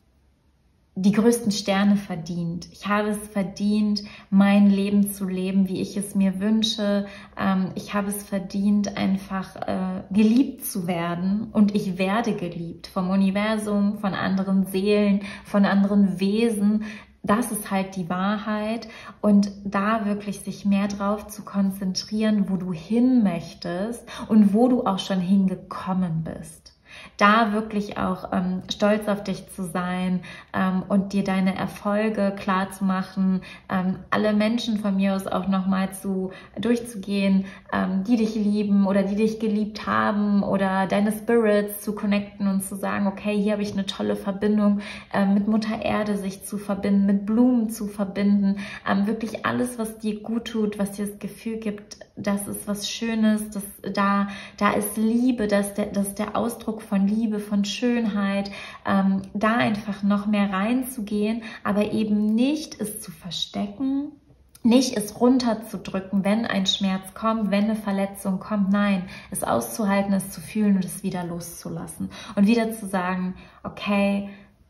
die größten Sterne verdient. Ich habe es verdient, mein Leben zu leben, wie ich es mir wünsche. Ähm, ich habe es verdient, einfach äh, geliebt zu werden. Und ich werde geliebt vom Universum, von anderen Seelen, von anderen Wesen. Das ist halt die Wahrheit. Und da wirklich sich mehr drauf zu konzentrieren, wo du hin möchtest und wo du auch schon hingekommen bist. Da wirklich auch ähm, stolz auf dich zu sein ähm, und dir deine Erfolge klar zu machen, ähm, alle Menschen von mir aus auch nochmal zu durchzugehen, ähm, die dich lieben oder die dich geliebt haben oder deine Spirits zu connecten und zu sagen, okay, hier habe ich eine tolle Verbindung, ähm, mit Mutter Erde sich zu verbinden, mit Blumen zu verbinden, ähm, wirklich alles, was dir gut tut, was dir das Gefühl gibt, das ist was Schönes, das, da, da ist Liebe, das ist der, das ist der Ausdruck von Liebe, von Schönheit, ähm, da einfach noch mehr reinzugehen, aber eben nicht es zu verstecken, nicht es runterzudrücken, wenn ein Schmerz kommt, wenn eine Verletzung kommt, nein, es auszuhalten, es zu fühlen und es wieder loszulassen und wieder zu sagen, okay,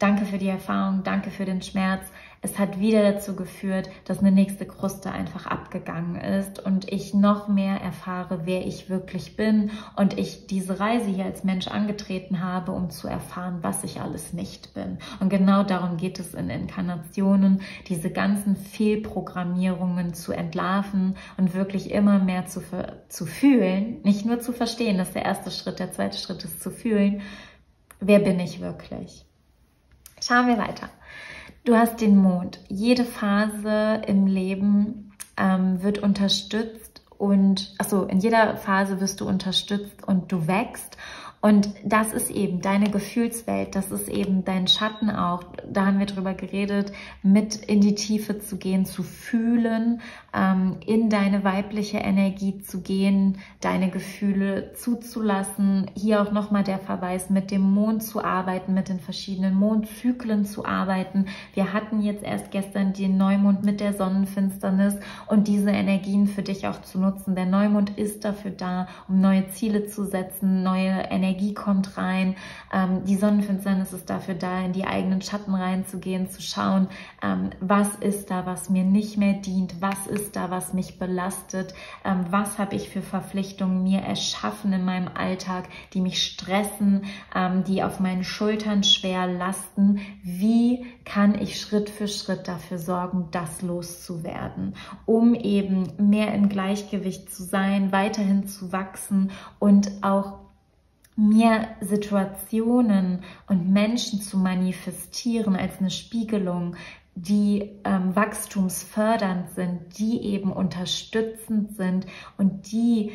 danke für die Erfahrung, danke für den Schmerz. Es hat wieder dazu geführt, dass eine nächste Kruste einfach abgegangen ist und ich noch mehr erfahre, wer ich wirklich bin und ich diese Reise hier als Mensch angetreten habe, um zu erfahren, was ich alles nicht bin. Und genau darum geht es in Inkarnationen, diese ganzen Fehlprogrammierungen zu entlarven und wirklich immer mehr zu, zu fühlen, nicht nur zu verstehen, das ist der erste Schritt, der zweite Schritt ist zu fühlen, wer bin ich wirklich? Schauen wir weiter. Du hast den Mond. Jede Phase im Leben ähm, wird unterstützt und, also in jeder Phase wirst du unterstützt und du wächst. Und das ist eben deine Gefühlswelt, das ist eben dein Schatten auch. Da haben wir drüber geredet, mit in die Tiefe zu gehen, zu fühlen, ähm, in deine weibliche Energie zu gehen, deine Gefühle zuzulassen. Hier auch nochmal der Verweis, mit dem Mond zu arbeiten, mit den verschiedenen Mondzyklen zu arbeiten. Wir hatten jetzt erst gestern den Neumond mit der Sonnenfinsternis und diese Energien für dich auch zu nutzen. Der Neumond ist dafür da, um neue Ziele zu setzen, neue Energie Energie kommt rein. Ähm, die Sonnenfinsternis ist dafür da, in die eigenen Schatten reinzugehen, zu schauen, ähm, was ist da, was mir nicht mehr dient, was ist da, was mich belastet, ähm, was habe ich für Verpflichtungen mir erschaffen in meinem Alltag, die mich stressen, ähm, die auf meinen Schultern schwer lasten. Wie kann ich Schritt für Schritt dafür sorgen, das loszuwerden, um eben mehr im Gleichgewicht zu sein, weiterhin zu wachsen und auch mir Situationen und Menschen zu manifestieren als eine Spiegelung, die ähm, wachstumsfördernd sind, die eben unterstützend sind und die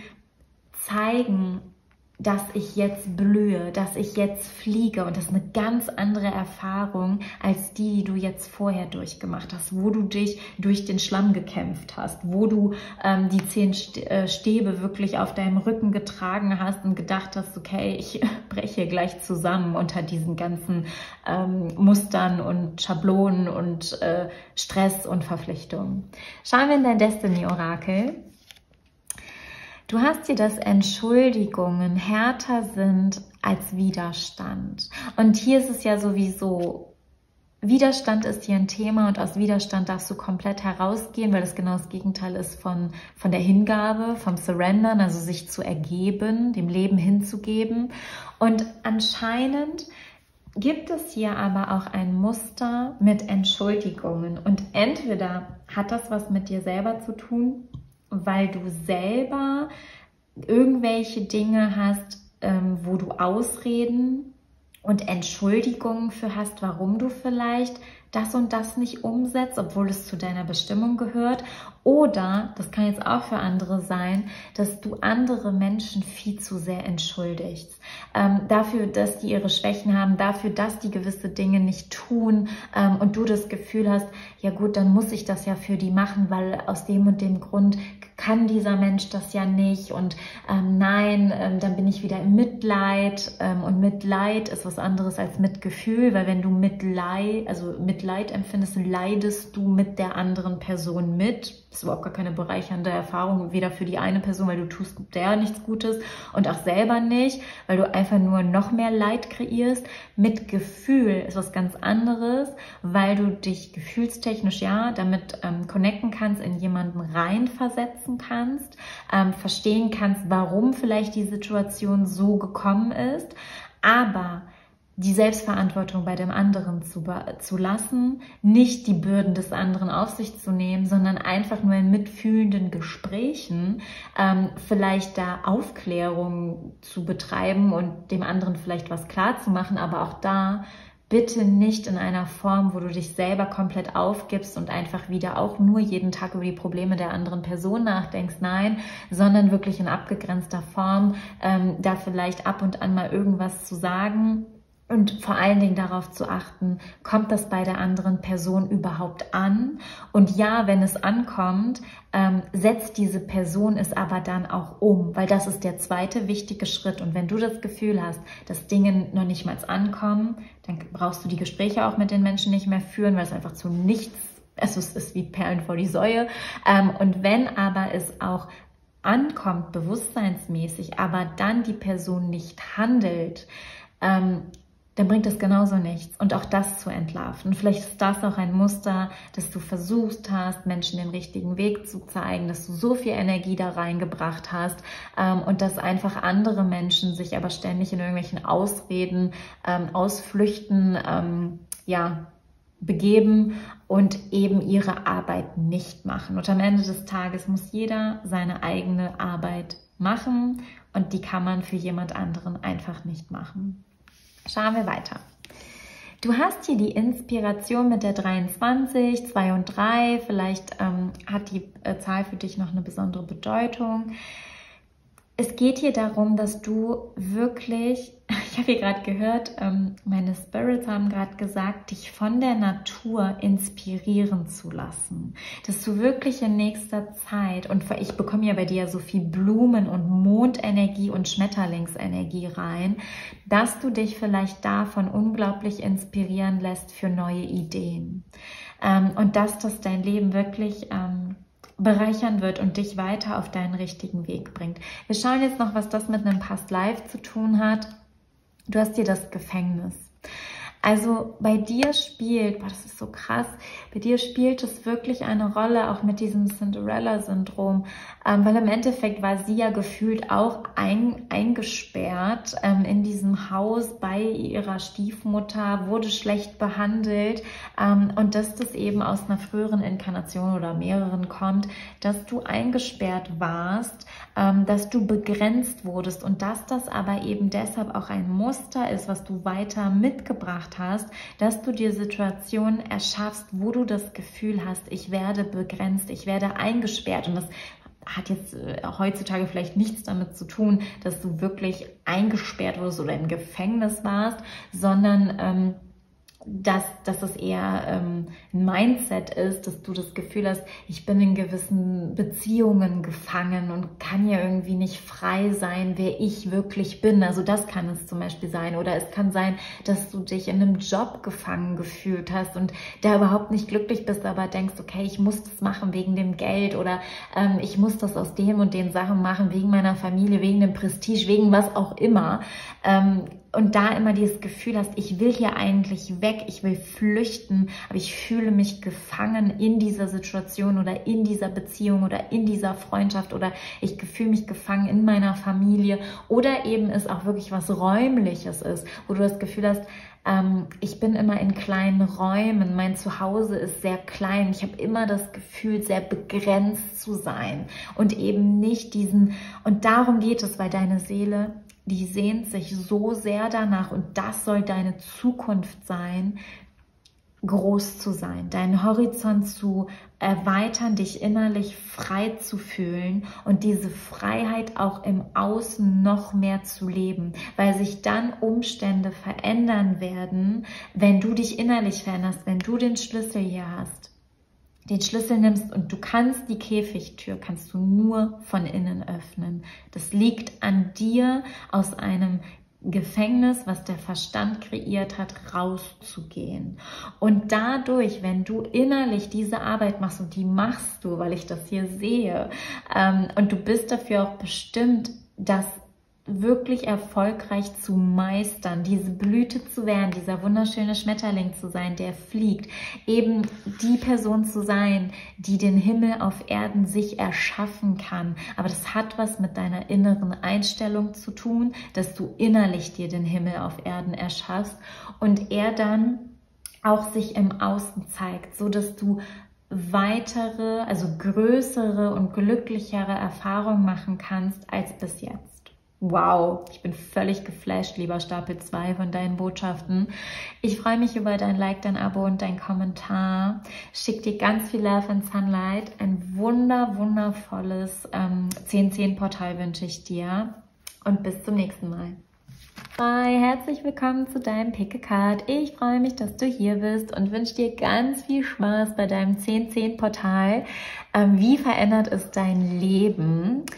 zeigen, dass ich jetzt blühe, dass ich jetzt fliege. Und das ist eine ganz andere Erfahrung als die, die du jetzt vorher durchgemacht hast, wo du dich durch den Schlamm gekämpft hast, wo du ähm, die zehn Stäbe wirklich auf deinem Rücken getragen hast und gedacht hast, okay, ich breche gleich zusammen unter diesen ganzen ähm, Mustern und Schablonen und äh, Stress und Verpflichtungen. Schauen wir in dein Destiny-Orakel. Du hast hier, dass Entschuldigungen härter sind als Widerstand. Und hier ist es ja sowieso, Widerstand ist hier ein Thema und aus Widerstand darfst du komplett herausgehen, weil das genau das Gegenteil ist von, von der Hingabe, vom Surrendern, also sich zu ergeben, dem Leben hinzugeben. Und anscheinend gibt es hier aber auch ein Muster mit Entschuldigungen. Und entweder hat das was mit dir selber zu tun, weil du selber irgendwelche Dinge hast, ähm, wo du Ausreden und Entschuldigungen für hast, warum du vielleicht das und das nicht umsetzt, obwohl es zu deiner Bestimmung gehört. Oder, das kann jetzt auch für andere sein, dass du andere Menschen viel zu sehr entschuldigst. Ähm, dafür, dass die ihre Schwächen haben, dafür, dass die gewisse Dinge nicht tun ähm, und du das Gefühl hast, ja gut, dann muss ich das ja für die machen, weil aus dem und dem Grund kann dieser Mensch das ja nicht und ähm, nein, ähm, dann bin ich wieder im Mitleid ähm, und Mitleid ist was anderes als Mitgefühl, weil wenn du Mitleid, also Mitleid empfindest, leidest du mit der anderen Person mit. Das ist überhaupt gar keine bereichernde Erfahrung, weder für die eine Person, weil du tust der nichts Gutes und auch selber nicht, weil du einfach nur noch mehr Leid kreierst. Mitgefühl ist was ganz anderes, weil du dich gefühlstechnisch ja damit ähm, connecten kannst, in jemanden reinversetzen kannst, ähm, verstehen kannst, warum vielleicht die Situation so gekommen ist, aber die Selbstverantwortung bei dem anderen zu, zu lassen, nicht die Bürden des anderen auf sich zu nehmen, sondern einfach nur in mitfühlenden Gesprächen ähm, vielleicht da Aufklärung zu betreiben und dem anderen vielleicht was klar zu machen, aber auch da bitte nicht in einer Form, wo du dich selber komplett aufgibst und einfach wieder auch nur jeden Tag über die Probleme der anderen Person nachdenkst, nein, sondern wirklich in abgegrenzter Form, ähm, da vielleicht ab und an mal irgendwas zu sagen. Und vor allen Dingen darauf zu achten, kommt das bei der anderen Person überhaupt an? Und ja, wenn es ankommt, ähm, setzt diese Person es aber dann auch um, weil das ist der zweite wichtige Schritt. Und wenn du das Gefühl hast, dass Dinge noch nicht mal ankommen, dann brauchst du die Gespräche auch mit den Menschen nicht mehr führen, weil es einfach zu nichts, also es ist wie Perlen vor die Säue. Ähm, und wenn aber es auch ankommt, bewusstseinsmäßig, aber dann die Person nicht handelt, ähm, dann bringt das genauso nichts. Und auch das zu entlarven. Und vielleicht ist das auch ein Muster, dass du versucht hast, Menschen den richtigen Weg zu zeigen, dass du so viel Energie da reingebracht hast ähm, und dass einfach andere Menschen sich aber ständig in irgendwelchen Ausreden, ähm, Ausflüchten, ähm, ja, begeben und eben ihre Arbeit nicht machen. Und am Ende des Tages muss jeder seine eigene Arbeit machen und die kann man für jemand anderen einfach nicht machen. Schauen wir weiter. Du hast hier die Inspiration mit der dreiundzwanzig, zwei und drei. Vielleicht ähm, hat die äh, Zahl für dich noch eine besondere Bedeutung. Es geht hier darum, dass du wirklich, ich habe hier gerade gehört, ähm, meine Spirits haben gerade gesagt, dich von der Natur inspirieren zu lassen. Dass du wirklich in nächster Zeit, und ich bekomme ja bei dir so viel Blumen- und Mondenergie und Schmetterlingsenergie rein, dass du dich vielleicht davon unglaublich inspirieren lässt für neue Ideen. Ähm, und dass das dein Leben wirklich Ähm, bereichern wird und dich weiter auf deinen richtigen Weg bringt. Wir schauen jetzt noch, was das mit einem Past Life zu tun hat. Du hast hier das Gefängnis. Also bei dir spielt, boah, das ist so krass, bei dir spielt es wirklich eine Rolle, auch mit diesem Cinderella-Syndrom, ähm, weil im Endeffekt war sie ja gefühlt auch ein, eingesperrt ähm, in diesem Haus bei ihrer Stiefmutter, wurde schlecht behandelt ähm, und dass das eben aus einer früheren Inkarnation oder mehreren kommt, dass du eingesperrt warst, ähm, dass du begrenzt wurdest und dass das aber eben deshalb auch ein Muster ist, was du weiter mitgebracht hast, dass du dir Situationen erschaffst, wo du das Gefühl hast, ich werde begrenzt, ich werde eingesperrt. Und das hat jetzt äh, heutzutage vielleicht nichts damit zu tun, dass du wirklich eingesperrt wurdest oder im Gefängnis warst, sondern ähm, dass, dass es eher ähm, ein Mindset ist, dass du das Gefühl hast, ich bin in gewissen Beziehungen gefangen und kann ja irgendwie nicht frei sein, wer ich wirklich bin. Also das kann es zum Beispiel sein. Oder es kann sein, dass du dich in einem Job gefangen gefühlt hast und da überhaupt nicht glücklich bist, aber denkst, okay, ich muss das machen wegen dem Geld oder ähm, ich muss das aus dem und den Sachen machen, wegen meiner Familie, wegen dem Prestige, wegen was auch immer. Ähm, Und da immer dieses Gefühl hast, ich will hier eigentlich weg, ich will flüchten, aber ich fühle mich gefangen in dieser Situation oder in dieser Beziehung oder in dieser Freundschaft oder ich fühle mich gefangen in meiner Familie oder eben es auch wirklich was Räumliches ist, wo du das Gefühl hast, ähm, ich bin immer in kleinen Räumen, mein Zuhause ist sehr klein, ich habe immer das Gefühl, sehr begrenzt zu sein und eben nicht diesen, und darum geht es, weil deine Seele, die sehnt sich so sehr danach und das soll deine Zukunft sein, groß zu sein, deinen Horizont zu erweitern, dich innerlich frei zu fühlen und diese Freiheit auch im Außen noch mehr zu leben, weil sich dann Umstände verändern werden, wenn du dich innerlich veränderst, wenn du den Schlüssel hier hast. Den Schlüssel nimmst und du kannst die Käfigtür, kannst du nur von innen öffnen. Das liegt an dir, aus einem Gefängnis, was der Verstand kreiert hat, rauszugehen. Und dadurch, wenn du innerlich diese Arbeit machst, und die machst du, weil ich das hier sehe, ähm, und du bist dafür auch bestimmt, das wirklich erfolgreich zu meistern, diese Blüte zu werden, dieser wunderschöne Schmetterling zu sein, der fliegt, eben die Person zu sein, die den Himmel auf Erden sich erschaffen kann. Aber das hat was mit deiner inneren Einstellung zu tun, dass du innerlich dir den Himmel auf Erden erschaffst und er dann auch sich im Außen zeigt, so dass du weitere, also größere und glücklichere Erfahrungen machen kannst als bis jetzt. Wow, ich bin völlig geflasht, lieber Stapel zwei von deinen Botschaften. Ich freue mich über dein Like, dein Abo und dein Kommentar. Schick dir ganz viel Love and Sunlight. Ein wunder, wundervolles ähm, zehn zehn Portal wünsche ich dir. Und bis zum nächsten Mal. Hi, herzlich willkommen zu deinem Pick a Card. Ich freue mich, dass du hier bist und wünsche dir ganz viel Spaß bei deinem zehn zehn Portal. Ähm, wie verändert es dein Leben?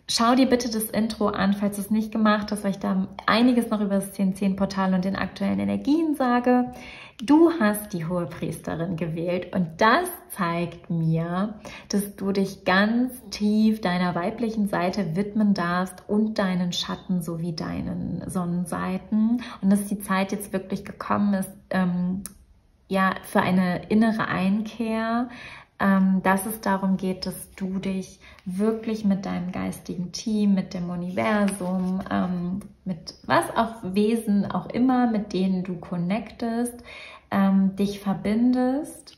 schau dir bitte das Intro an, falls du es nicht gemacht hast, weil ich da einiges noch über das zehn zehn Portal und den aktuellen Energien sage. Du hast die Hohepriesterin gewählt und das zeigt mir, dass du dich ganz tief deiner weiblichen Seite widmen darfst und deinen Schatten sowie deinen Sonnenseiten und dass die Zeit jetzt wirklich gekommen ist, ähm, ja, für eine innere Einkehr, ähm, dass es darum geht, dass du dich wirklich mit deinem geistigen Team, mit dem Universum, ähm, mit was auch Wesen auch immer, mit denen du connectest, ähm, dich verbindest,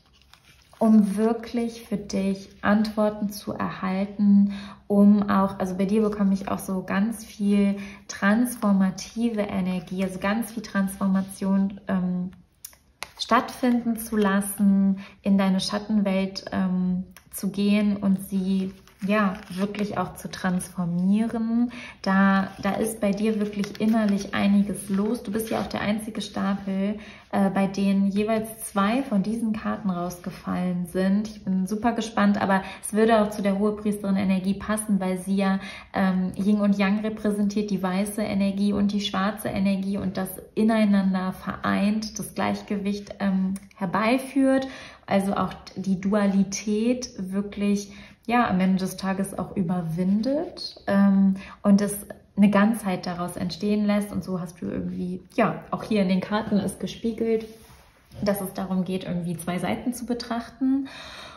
um wirklich für dich Antworten zu erhalten, um auch, also bei dir bekomme ich auch so ganz viel transformative Energie, also ganz viel Transformation ähm, stattfinden zu lassen, in deine Schattenwelt ähm, zu gehen und sie ja wirklich auch zu transformieren. Da, da ist bei dir wirklich innerlich einiges los. Du bist ja auch der einzige Stapel, äh, bei denen jeweils zwei von diesen Karten rausgefallen sind. Ich bin super gespannt, aber es würde auch zu der Hohepriesterin Energie passen, weil sie ja ähm, Yin und Yang repräsentiert, die weiße Energie und die schwarze Energie und das ineinander vereint, das Gleichgewicht ähm, herbeiführt. Also auch die Dualität wirklich ja am Ende des Tages auch überwindet ähm, und es eine Ganzheit daraus entstehen lässt. Und so hast du irgendwie, ja, auch hier in den Karten ist gespiegelt, dass es darum geht, irgendwie zwei Seiten zu betrachten.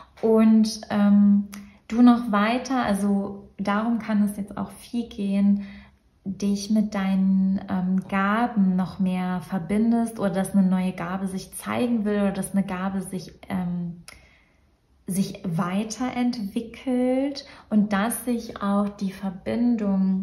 Und ähm, du noch weiter, also darum kann es jetzt auch viel gehen, dich mit deinen ähm, Gaben noch mehr verbindest oder dass eine neue Gabe sich zeigen will oder dass eine Gabe sich ähm, sich weiterentwickelt und dass sich auch die Verbindung,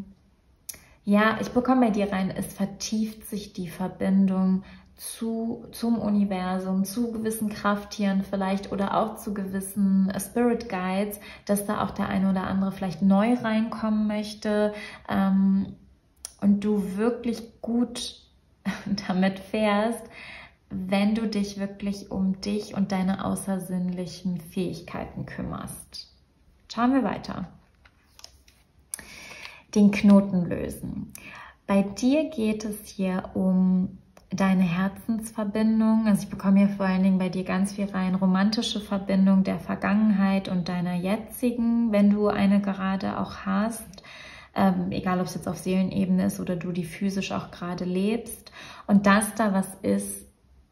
ja, ich bekomme bei dir rein, es vertieft sich die Verbindung zu, zum Universum, zu gewissen Krafttieren vielleicht oder auch zu gewissen Spirit Guides, dass da auch der eine oder andere vielleicht neu reinkommen möchte ähm, und du wirklich gut damit fährst, wenn du dich wirklich um dich und deine außersinnlichen Fähigkeiten kümmerst. Schauen wir weiter. Den Knoten lösen. Bei dir geht es hier um deine Herzensverbindung. Also ich bekomme hier vor allen Dingen bei dir ganz viel rein, romantische Verbindung der Vergangenheit und deiner jetzigen, wenn du eine gerade auch hast. Ähm, egal, ob es jetzt auf Seelenebene ist oder du die physisch auch gerade lebst. Und dass da was ist,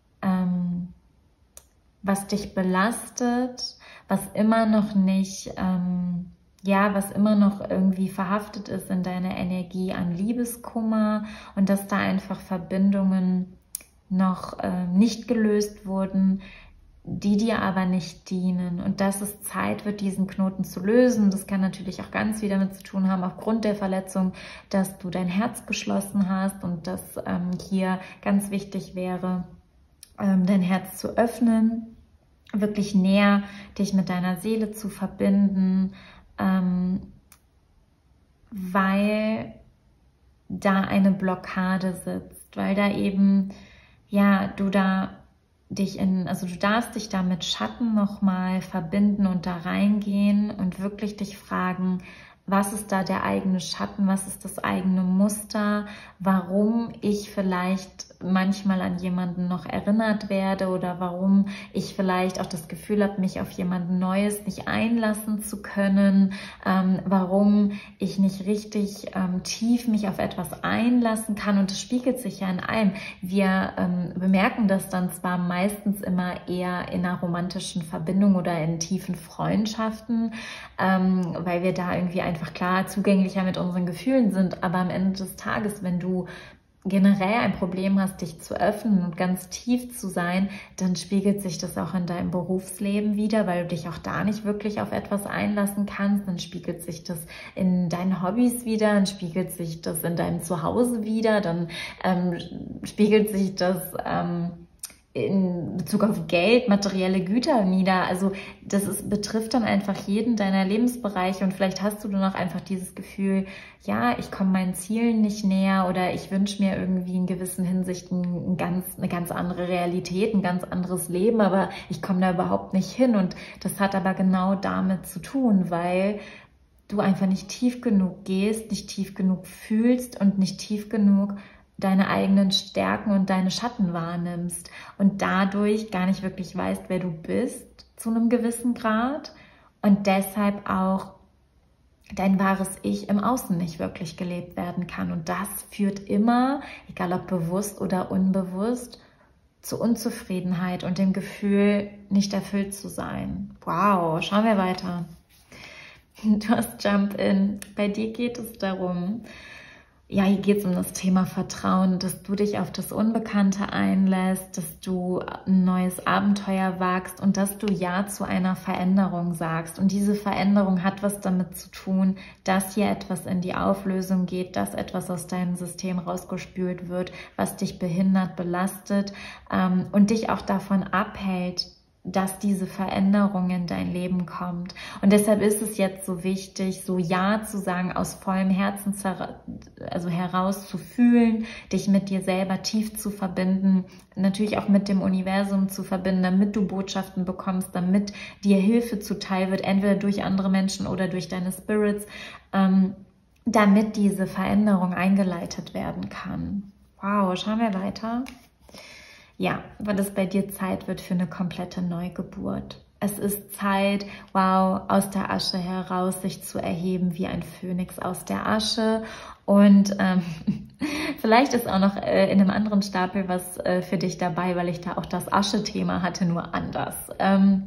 was dich belastet, was immer noch nicht, ähm, ja, was immer noch irgendwie verhaftet ist in deiner Energie an Liebeskummer und dass da einfach Verbindungen noch äh, nicht gelöst wurden, die dir aber nicht dienen und dass es Zeit wird, diesen Knoten zu lösen. Das kann natürlich auch ganz viel damit zu tun haben, aufgrund der Verletzung, dass du dein Herz geschlossen hast und dass ähm, hier ganz wichtig wäre, dein Herz zu öffnen, wirklich näher dich mit deiner Seele zu verbinden, ähm, weil da eine Blockade sitzt, weil da eben, ja, du da dich in, also du darfst dich da mit Schatten nochmal verbinden und da reingehen und wirklich dich fragen, was ist da der eigene Schatten, was ist das eigene Muster, warum ich vielleicht manchmal an jemanden noch erinnert werde oder warum ich vielleicht auch das Gefühl habe, mich auf jemanden Neues nicht einlassen zu können, ähm, warum ich nicht richtig ähm, tief mich auf etwas einlassen kann und es spiegelt sich ja in allem. Wir ähm, bemerken das dann zwar meistens immer eher in einer romantischen Verbindung oder in tiefen Freundschaften, ähm, weil wir da irgendwie einfach klar zugänglicher mit unseren Gefühlen sind, aber am Ende des Tages, wenn du generell ein Problem hast, dich zu öffnen und ganz tief zu sein, dann spiegelt sich das auch in deinem Berufsleben wieder, weil du dich auch da nicht wirklich auf etwas einlassen kannst. Dann spiegelt sich das in deinen Hobbys wieder, dann spiegelt sich das in deinem Zuhause wieder, dann ähm, spiegelt sich das ähm, in Bezug auf Geld, materielle Güter nieder. Also das ist, betrifft dann einfach jeden deiner Lebensbereiche und vielleicht hast du dann auch einfach dieses Gefühl, ja, ich komme meinen Zielen nicht näher oder ich wünsche mir irgendwie in gewissen Hinsichten ein ganz, eine ganz andere Realität, ein ganz anderes Leben, aber ich komme da überhaupt nicht hin und das hat aber genau damit zu tun, weil du einfach nicht tief genug gehst, nicht tief genug fühlst und nicht tief genug deine eigenen Stärken und deine Schatten wahrnimmst und dadurch gar nicht wirklich weißt, wer du bist zu einem gewissen Grad und deshalb auch dein wahres Ich im Außen nicht wirklich gelebt werden kann. Und das führt immer, egal ob bewusst oder unbewusst, zu Unzufriedenheit und dem Gefühl, nicht erfüllt zu sein. Wow, schauen wir weiter. Du hast Jump-In. Bei dir geht es darum, ja, hier geht es um das Thema Vertrauen, dass du dich auf das Unbekannte einlässt, dass du ein neues Abenteuer wagst und dass du Ja zu einer Veränderung sagst. Und diese Veränderung hat was damit zu tun, dass hier etwas in die Auflösung geht, dass etwas aus deinem System rausgespült wird, was dich behindert, belastet ähm, und dich auch davon abhält, dass diese Veränderung in dein Leben kommt. Und deshalb ist es jetzt so wichtig, so Ja zu sagen, aus vollem Herzen also heraus zu fühlen, dich mit dir selber tief zu verbinden, natürlich auch mit dem Universum zu verbinden, damit du Botschaften bekommst, damit dir Hilfe zuteil wird, entweder durch andere Menschen oder durch deine Spirits, ähm, damit diese Veränderung eingeleitet werden kann. Wow, schauen wir weiter. Ja, weil es bei dir Zeit wird für eine komplette Neugeburt. Es ist Zeit, wow, aus der Asche heraus sich zu erheben wie ein Phönix aus der Asche. Und ähm, vielleicht ist auch noch äh, in einem anderen Stapel was äh, für dich dabei, weil ich da auch das Asche-Thema hatte, nur anders. Ähm,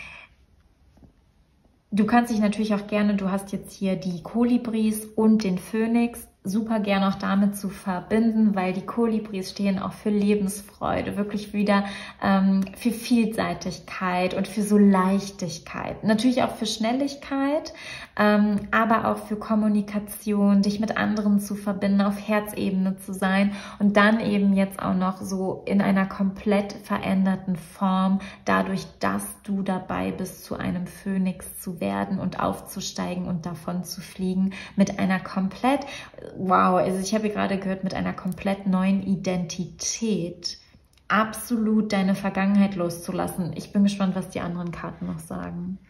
du kannst dich natürlich auch gerne, du hast jetzt hier die Kolibris und den Phönix, super gerne auch damit zu verbinden, weil die Kolibris stehen auch für Lebensfreude, wirklich wieder ähm, für Vielseitigkeit und für so Leichtigkeit. Natürlich auch für Schnelligkeit, ähm, aber auch für Kommunikation, dich mit anderen zu verbinden, auf Herzebene zu sein und dann eben jetzt auch noch so in einer komplett veränderten Form, dadurch, dass du dabei bist, zu einem Phönix zu werden und aufzusteigen und davon zu fliegen mit einer komplett wow, also ich habe gerade gehört, mit einer komplett neuen Identität absolut deine Vergangenheit loszulassen. Ich bin gespannt, was die anderen Karten noch sagen.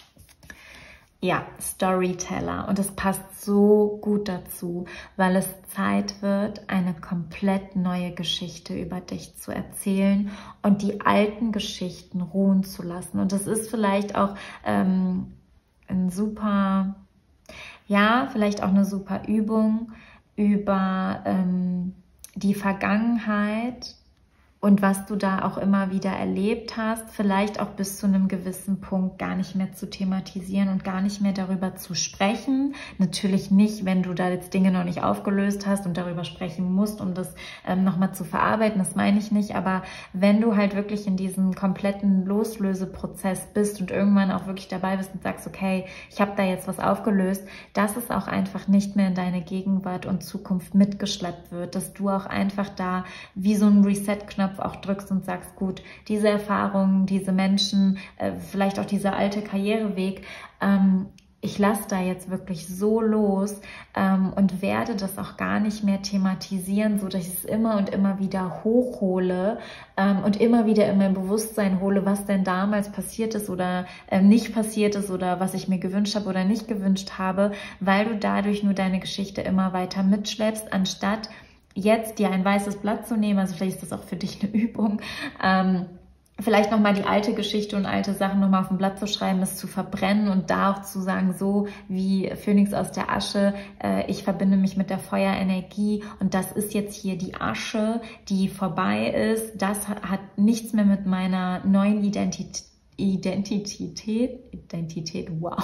Ja, Storyteller. Und es passt so gut dazu, weil es Zeit wird, eine komplett neue Geschichte über dich zu erzählen und die alten Geschichten ruhen zu lassen. Und das ist vielleicht auch ähm, ein super... Ja, vielleicht auch eine super Übung über ähm, die Vergangenheit und was du da auch immer wieder erlebt hast, vielleicht auch bis zu einem gewissen Punkt gar nicht mehr zu thematisieren und gar nicht mehr darüber zu sprechen. Natürlich nicht, wenn du da jetzt Dinge noch nicht aufgelöst hast und darüber sprechen musst, um das ähm, nochmal zu verarbeiten, das meine ich nicht, aber wenn du halt wirklich in diesem kompletten Loslöseprozess bist und irgendwann auch wirklich dabei bist und sagst, okay, ich habe da jetzt was aufgelöst, dass es auch einfach nicht mehr in deine Gegenwart und Zukunft mitgeschleppt wird, dass du auch einfach da wie so ein Reset-Knopf auch drückst und sagst, gut, diese Erfahrungen, diese Menschen, äh, vielleicht auch dieser alte Karriereweg, ähm, ich lasse da jetzt wirklich so los ähm, und werde das auch gar nicht mehr thematisieren, so dass ich es immer und immer wieder hochhole ähm, und immer wieder in mein Bewusstsein hole, was denn damals passiert ist oder äh, nicht passiert ist oder was ich mir gewünscht habe oder nicht gewünscht habe, weil du dadurch nur deine Geschichte immer weiter mitschleppst, anstatt jetzt dir ein weißes Blatt zu nehmen, also vielleicht ist das auch für dich eine Übung, ähm, vielleicht nochmal die alte Geschichte und alte Sachen nochmal auf ein Blatt zu schreiben, es zu verbrennen und da auch zu sagen, so wie Phönix aus der Asche, äh, ich verbinde mich mit der Feuerenergie und das ist jetzt hier die Asche, die vorbei ist, das hat, hat nichts mehr mit meiner neuen Identität, Identität, Identität, wow,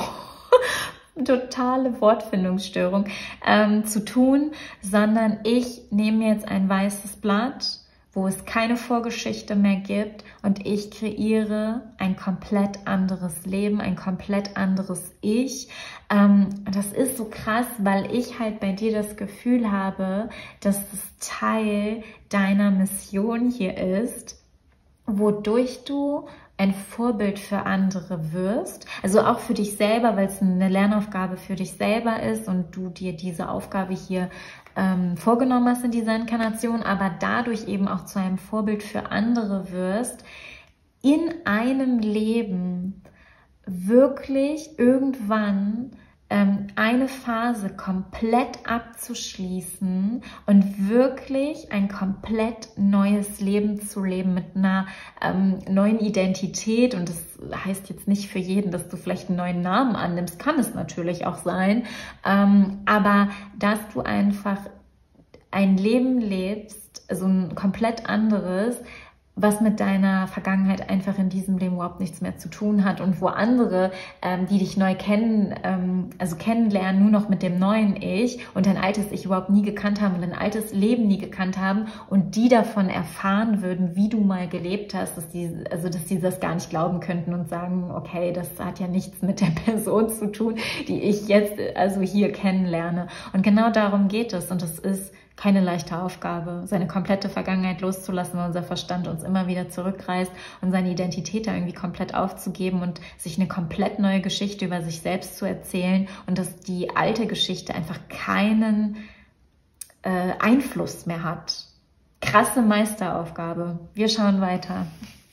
totale Wortfindungsstörung ähm, zu tun, sondern ich nehme mir jetzt ein weißes Blatt, wo es keine Vorgeschichte mehr gibt und ich kreiere ein komplett anderes Leben, ein komplett anderes Ich. Ähm, das ist so krass, weil ich halt bei dir das Gefühl habe, dass es Teil deiner Mission hier ist, wodurch du ein Vorbild für andere wirst, also auch für dich selber, weil es eine Lernaufgabe für dich selber ist und du dir diese Aufgabe hier ähm, vorgenommen hast in dieser Inkarnation, aber dadurch eben auch zu einem Vorbild für andere wirst, in einem Leben wirklich irgendwann ähm, eine Phase komplett abzuschließen und wirklich ein komplett neues Leben zu leben mit einer ähm, neuen Identität. Und das heißt jetzt nicht für jeden, dass du vielleicht einen neuen Namen annimmst, kann es natürlich auch sein, ähm, aber dass du einfach ein Leben lebst, also ein komplett anderes, was mit deiner Vergangenheit einfach in diesem Leben überhaupt nichts mehr zu tun hat und wo andere, ähm, die dich neu kennen, ähm, also kennenlernen, nur noch mit dem neuen Ich und dein altes Ich überhaupt nie gekannt haben und dein altes Leben nie gekannt haben und die davon erfahren würden, wie du mal gelebt hast, dass die, also dass die das gar nicht glauben könnten und sagen, okay, das hat ja nichts mit der Person zu tun, die ich jetzt also hier kennenlerne. Und genau darum geht es und es ist keine leichte Aufgabe, seine komplette Vergangenheit loszulassen, weil unser Verstand uns immer wieder zurückreißt und seine Identität da irgendwie komplett aufzugeben und sich eine komplett neue Geschichte über sich selbst zu erzählen und dass die alte Geschichte einfach keinen äh, Einfluss mehr hat. Krasse Meisteraufgabe. Wir schauen weiter.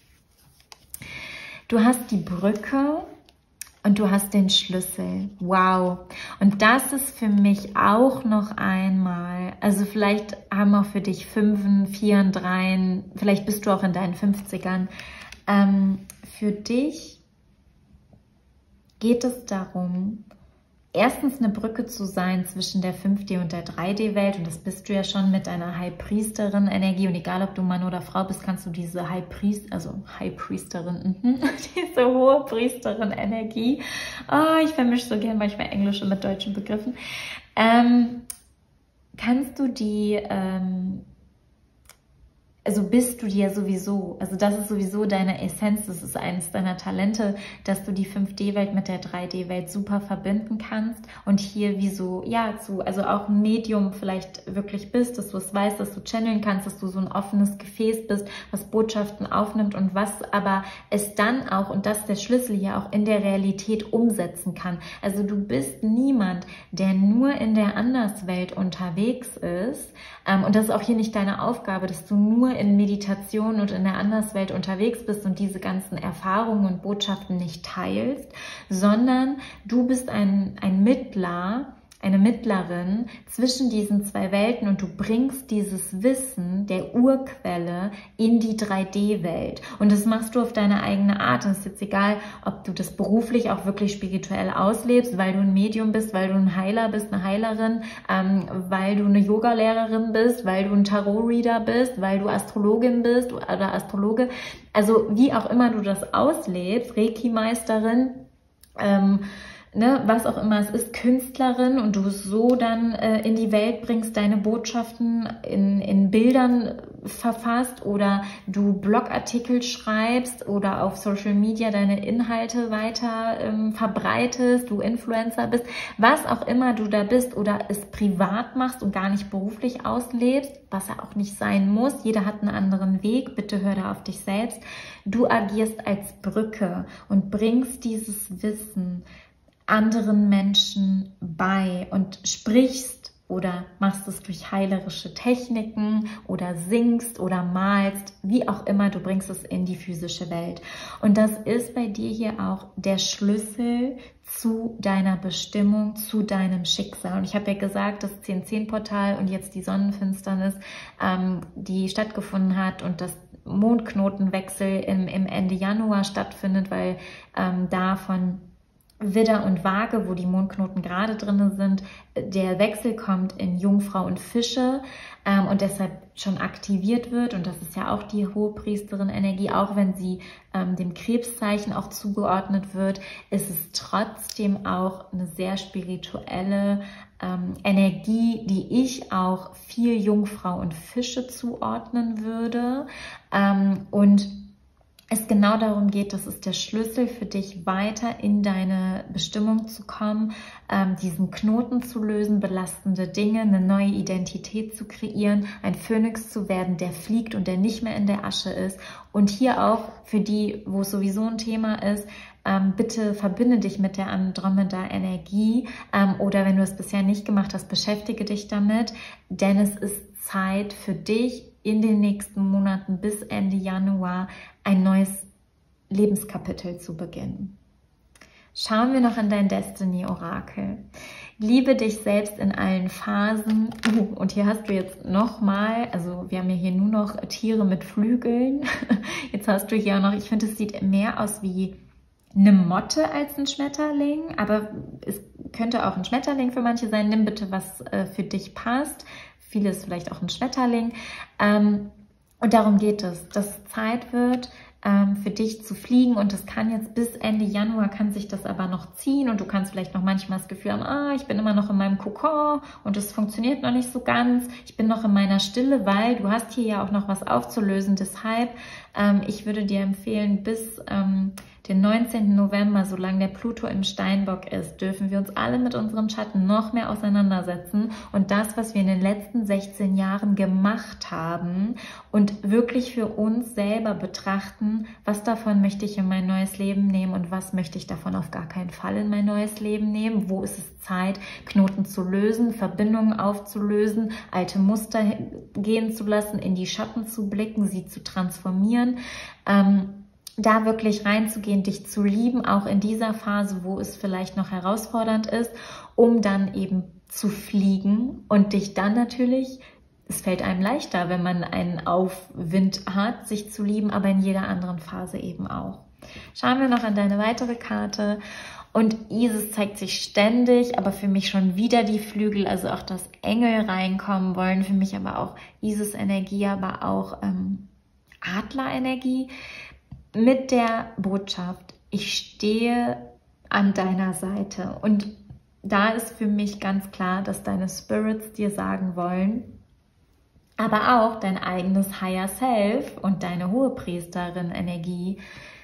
Du hast die Brücke und du hast den Schlüssel. Wow. Und das ist für mich auch noch einmal, also vielleicht haben auch für dich Fünfen, Vieren, Dreien, vielleicht bist du auch in deinen fünfzigern. Ähm, für dich geht es darum, erstens eine Brücke zu sein zwischen der fünf D und der drei D-Welt. Und das bist du ja schon mit deiner High-Priesterin-Energie. Und egal, ob du Mann oder Frau bist, kannst du diese High-Priest, also High-Priesterin, diese hohe Priesterin-Energie. Oh, ich vermische so gerne manchmal englische mit deutschen Begriffen. Ähm, kannst du die... Ähm, Also bist du dir sowieso, also das ist sowieso deine Essenz, das ist eines deiner Talente, dass du die fünf D-Welt mit der drei D-Welt super verbinden kannst und hier wie so, ja, zu, also auch ein Medium vielleicht wirklich bist, dass du es weißt, dass du channeln kannst, dass du so ein offenes Gefäß bist, was Botschaften aufnimmt und was aber es dann auch, und das ist der Schlüssel hier, auch in der Realität umsetzen kann. Also du bist niemand, der nur in der Anderswelt unterwegs ist, ähm, und das ist auch hier nicht deine Aufgabe, dass du nur in Meditation und in der Anderswelt unterwegs bist und diese ganzen Erfahrungen und Botschaften nicht teilst, sondern du bist ein, ein Mittler, eine Mittlerin zwischen diesen zwei Welten und du bringst dieses Wissen der Urquelle in die drei D-Welt. Und das machst du auf deine eigene Art. Und es ist jetzt egal, ob du das beruflich auch wirklich spirituell auslebst, weil du ein Medium bist, weil du ein Heiler bist, eine Heilerin, ähm, weil du eine Yoga-Lehrerin bist, weil du ein Tarot-Reader bist, weil du Astrologin bist oder Astrologe. Also wie auch immer du das auslebst, Reiki-Meisterin, ähm, Ne, was auch immer es ist, Künstlerin und du so dann äh, in die Welt bringst, deine Botschaften in, in Bildern verfasst oder du Blogartikel schreibst oder auf Social Media deine Inhalte weiter ähm, verbreitest, du Influencer bist, was auch immer du da bist oder es privat machst und gar nicht beruflich auslebst, was ja auch nicht sein muss, jeder hat einen anderen Weg, bitte hör da auf dich selbst. Du agierst als Brücke und bringst dieses Wissen anderen Menschen bei und sprichst oder machst es durch heilerische Techniken oder singst oder malst, wie auch immer, du bringst es in die physische Welt. Und das ist bei dir hier auch der Schlüssel zu deiner Bestimmung, zu deinem Schicksal. Und ich habe ja gesagt, das zehn zehn Portal und jetzt die Sonnenfinsternis, ähm, die stattgefunden hat und das Mondknotenwechsel im, im Ende Januar stattfindet, weil ähm, da von Widder und Waage, wo die Mondknoten gerade drin sind, der Wechsel kommt in Jungfrau und Fische ähm, und deshalb schon aktiviert wird. Und das ist ja auch die Hohepriesterin-Energie, auch wenn sie ähm, dem Krebszeichen auch zugeordnet wird, ist es trotzdem auch eine sehr spirituelle ähm, Energie, die ich auch viel Jungfrau und Fische zuordnen würde. Ähm, und es genau darum geht, das ist der Schlüssel für dich, weiter in deine Bestimmung zu kommen, ähm, diesen Knoten zu lösen, belastende Dinge, eine neue Identität zu kreieren, ein Phönix zu werden, der fliegt und der nicht mehr in der Asche ist. Und hier auch für die, wo es sowieso ein Thema ist, ähm, bitte verbinde dich mit der Andromeda-Energie ähm, oder wenn du es bisher nicht gemacht hast, beschäftige dich damit, denn es ist Zeit für dich, in den nächsten Monaten bis Ende Januar ein neues Lebenskapitel zu beginnen. Schauen wir noch in dein Destiny-Orakel. Liebe dich selbst in allen Phasen. Uh, und hier hast du jetzt nochmal, also wir haben ja hier nur noch Tiere mit Flügeln. Jetzt hast du hier auch noch, ich finde, es sieht mehr aus wie eine Motte als ein Schmetterling, aber es könnte auch ein Schmetterling für manche sein. Nimm bitte, was äh, für dich passt. Vieles vielleicht auch ein Schmetterling. Ähm, und darum geht es, dass es Zeit wird, für dich zu fliegen, und das kann jetzt bis Ende Januar, kann sich das aber noch ziehen, und du kannst vielleicht noch manchmal das Gefühl haben, ah, ich bin immer noch in meinem Kokon und es funktioniert noch nicht so ganz, ich bin noch in meiner Stille, weil du hast hier ja auch noch was aufzulösen. Deshalb, ähm, ich würde dir empfehlen, bis ähm, den neunzehnten November, solange der Pluto im Steinbock ist, dürfen wir uns alle mit unserem Schatten noch mehr auseinandersetzen und das, was wir in den letzten sechzehn Jahren gemacht haben, und wirklich für uns selber betrachten, was davon möchte ich in mein neues Leben nehmen und was möchte ich davon auf gar keinen Fall in mein neues Leben nehmen. Wo ist es Zeit, Knoten zu lösen, Verbindungen aufzulösen, alte Muster gehen zu lassen, in die Schatten zu blicken, sie zu transformieren. Ähm, da wirklich reinzugehen, dich zu lieben, auch in dieser Phase, wo es vielleicht noch herausfordernd ist, um dann eben zu fliegen und dich dann natürlich, es fällt einem leichter, wenn man einen Aufwind hat, sich zu lieben, aber in jeder anderen Phase eben auch. Schauen wir noch an deine weitere Karte. Und Isis zeigt sich ständig, aber für mich schon wieder die Flügel, also auch, dass Engel reinkommen wollen, für mich aber auch Isis-Energie, aber auch ähm, Adler-Energie, mit der Botschaft, ich stehe an deiner Seite. Und da ist für mich ganz klar, dass deine Spirits dir sagen wollen, aber auch dein eigenes Higher Self und deine Hohepriesterin-Energie,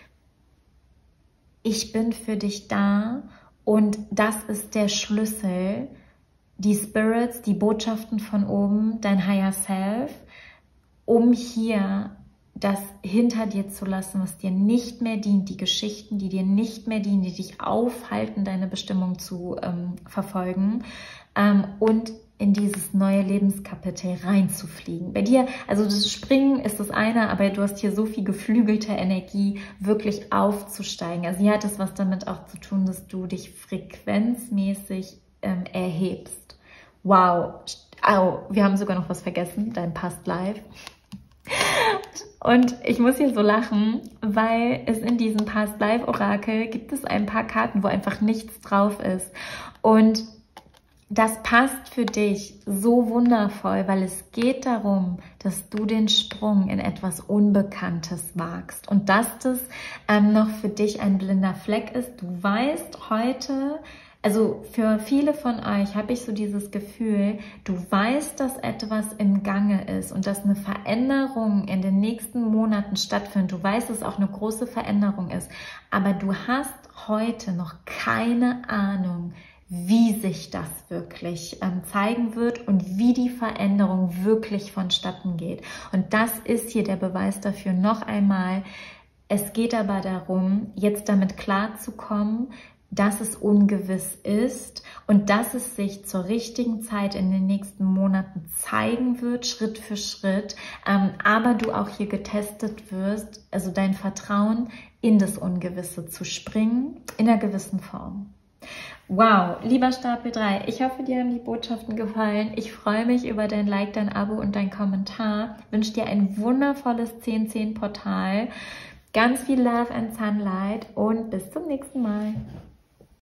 ich bin für dich da, und das ist der Schlüssel, die Spirits, die Botschaften von oben, dein Higher Self, um hier das hinter dir zu lassen, was dir nicht mehr dient, die Geschichten, die dir nicht mehr dienen, die dich aufhalten, deine Bestimmung zu ähm, verfolgen, ähm, und in dieses neue Lebenskapitel reinzufliegen. Bei dir, also das Springen ist das eine, aber du hast hier so viel geflügelte Energie, wirklich aufzusteigen. Also hier hat es was damit auch zu tun, dass du dich frequenzmäßig ähm, erhebst. Wow, oh, wir haben sogar noch was vergessen, dein Past Life. Und ich muss hier so lachen, weil es in diesem Past Life Orakel gibt es ein paar Karten, wo einfach nichts drauf ist. Und das passt für dich so wundervoll, weil es geht darum, dass du den Sprung in etwas Unbekanntes wagst und dass das ähm, noch für dich ein blinder Fleck ist. Du weißt heute, also für viele von euch habe ich so dieses Gefühl, du weißt, dass etwas im Gange ist und dass eine Veränderung in den nächsten Monaten stattfindet. Du weißt, dass es auch eine große Veränderung ist, aber du hast heute noch keine Ahnung, wie sich das wirklich ähm, zeigen wird und wie die Veränderung wirklich vonstatten geht. Und das ist hier der Beweis dafür noch einmal. Es geht aber darum, jetzt damit klarzukommen, dass es ungewiss ist und dass es sich zur richtigen Zeit in den nächsten Monaten zeigen wird, Schritt für Schritt, ähm, aber du auch hier getestet wirst, also dein Vertrauen in das Ungewisse zu springen, in einer gewissen Form. Wow, lieber Stapel drei, ich hoffe, dir haben die Botschaften gefallen. Ich freue mich über dein Like, dein Abo und dein Kommentar. Ich wünsche dir ein wundervolles zehn zehn Portal, ganz viel Love and Sunlight und bis zum nächsten Mal.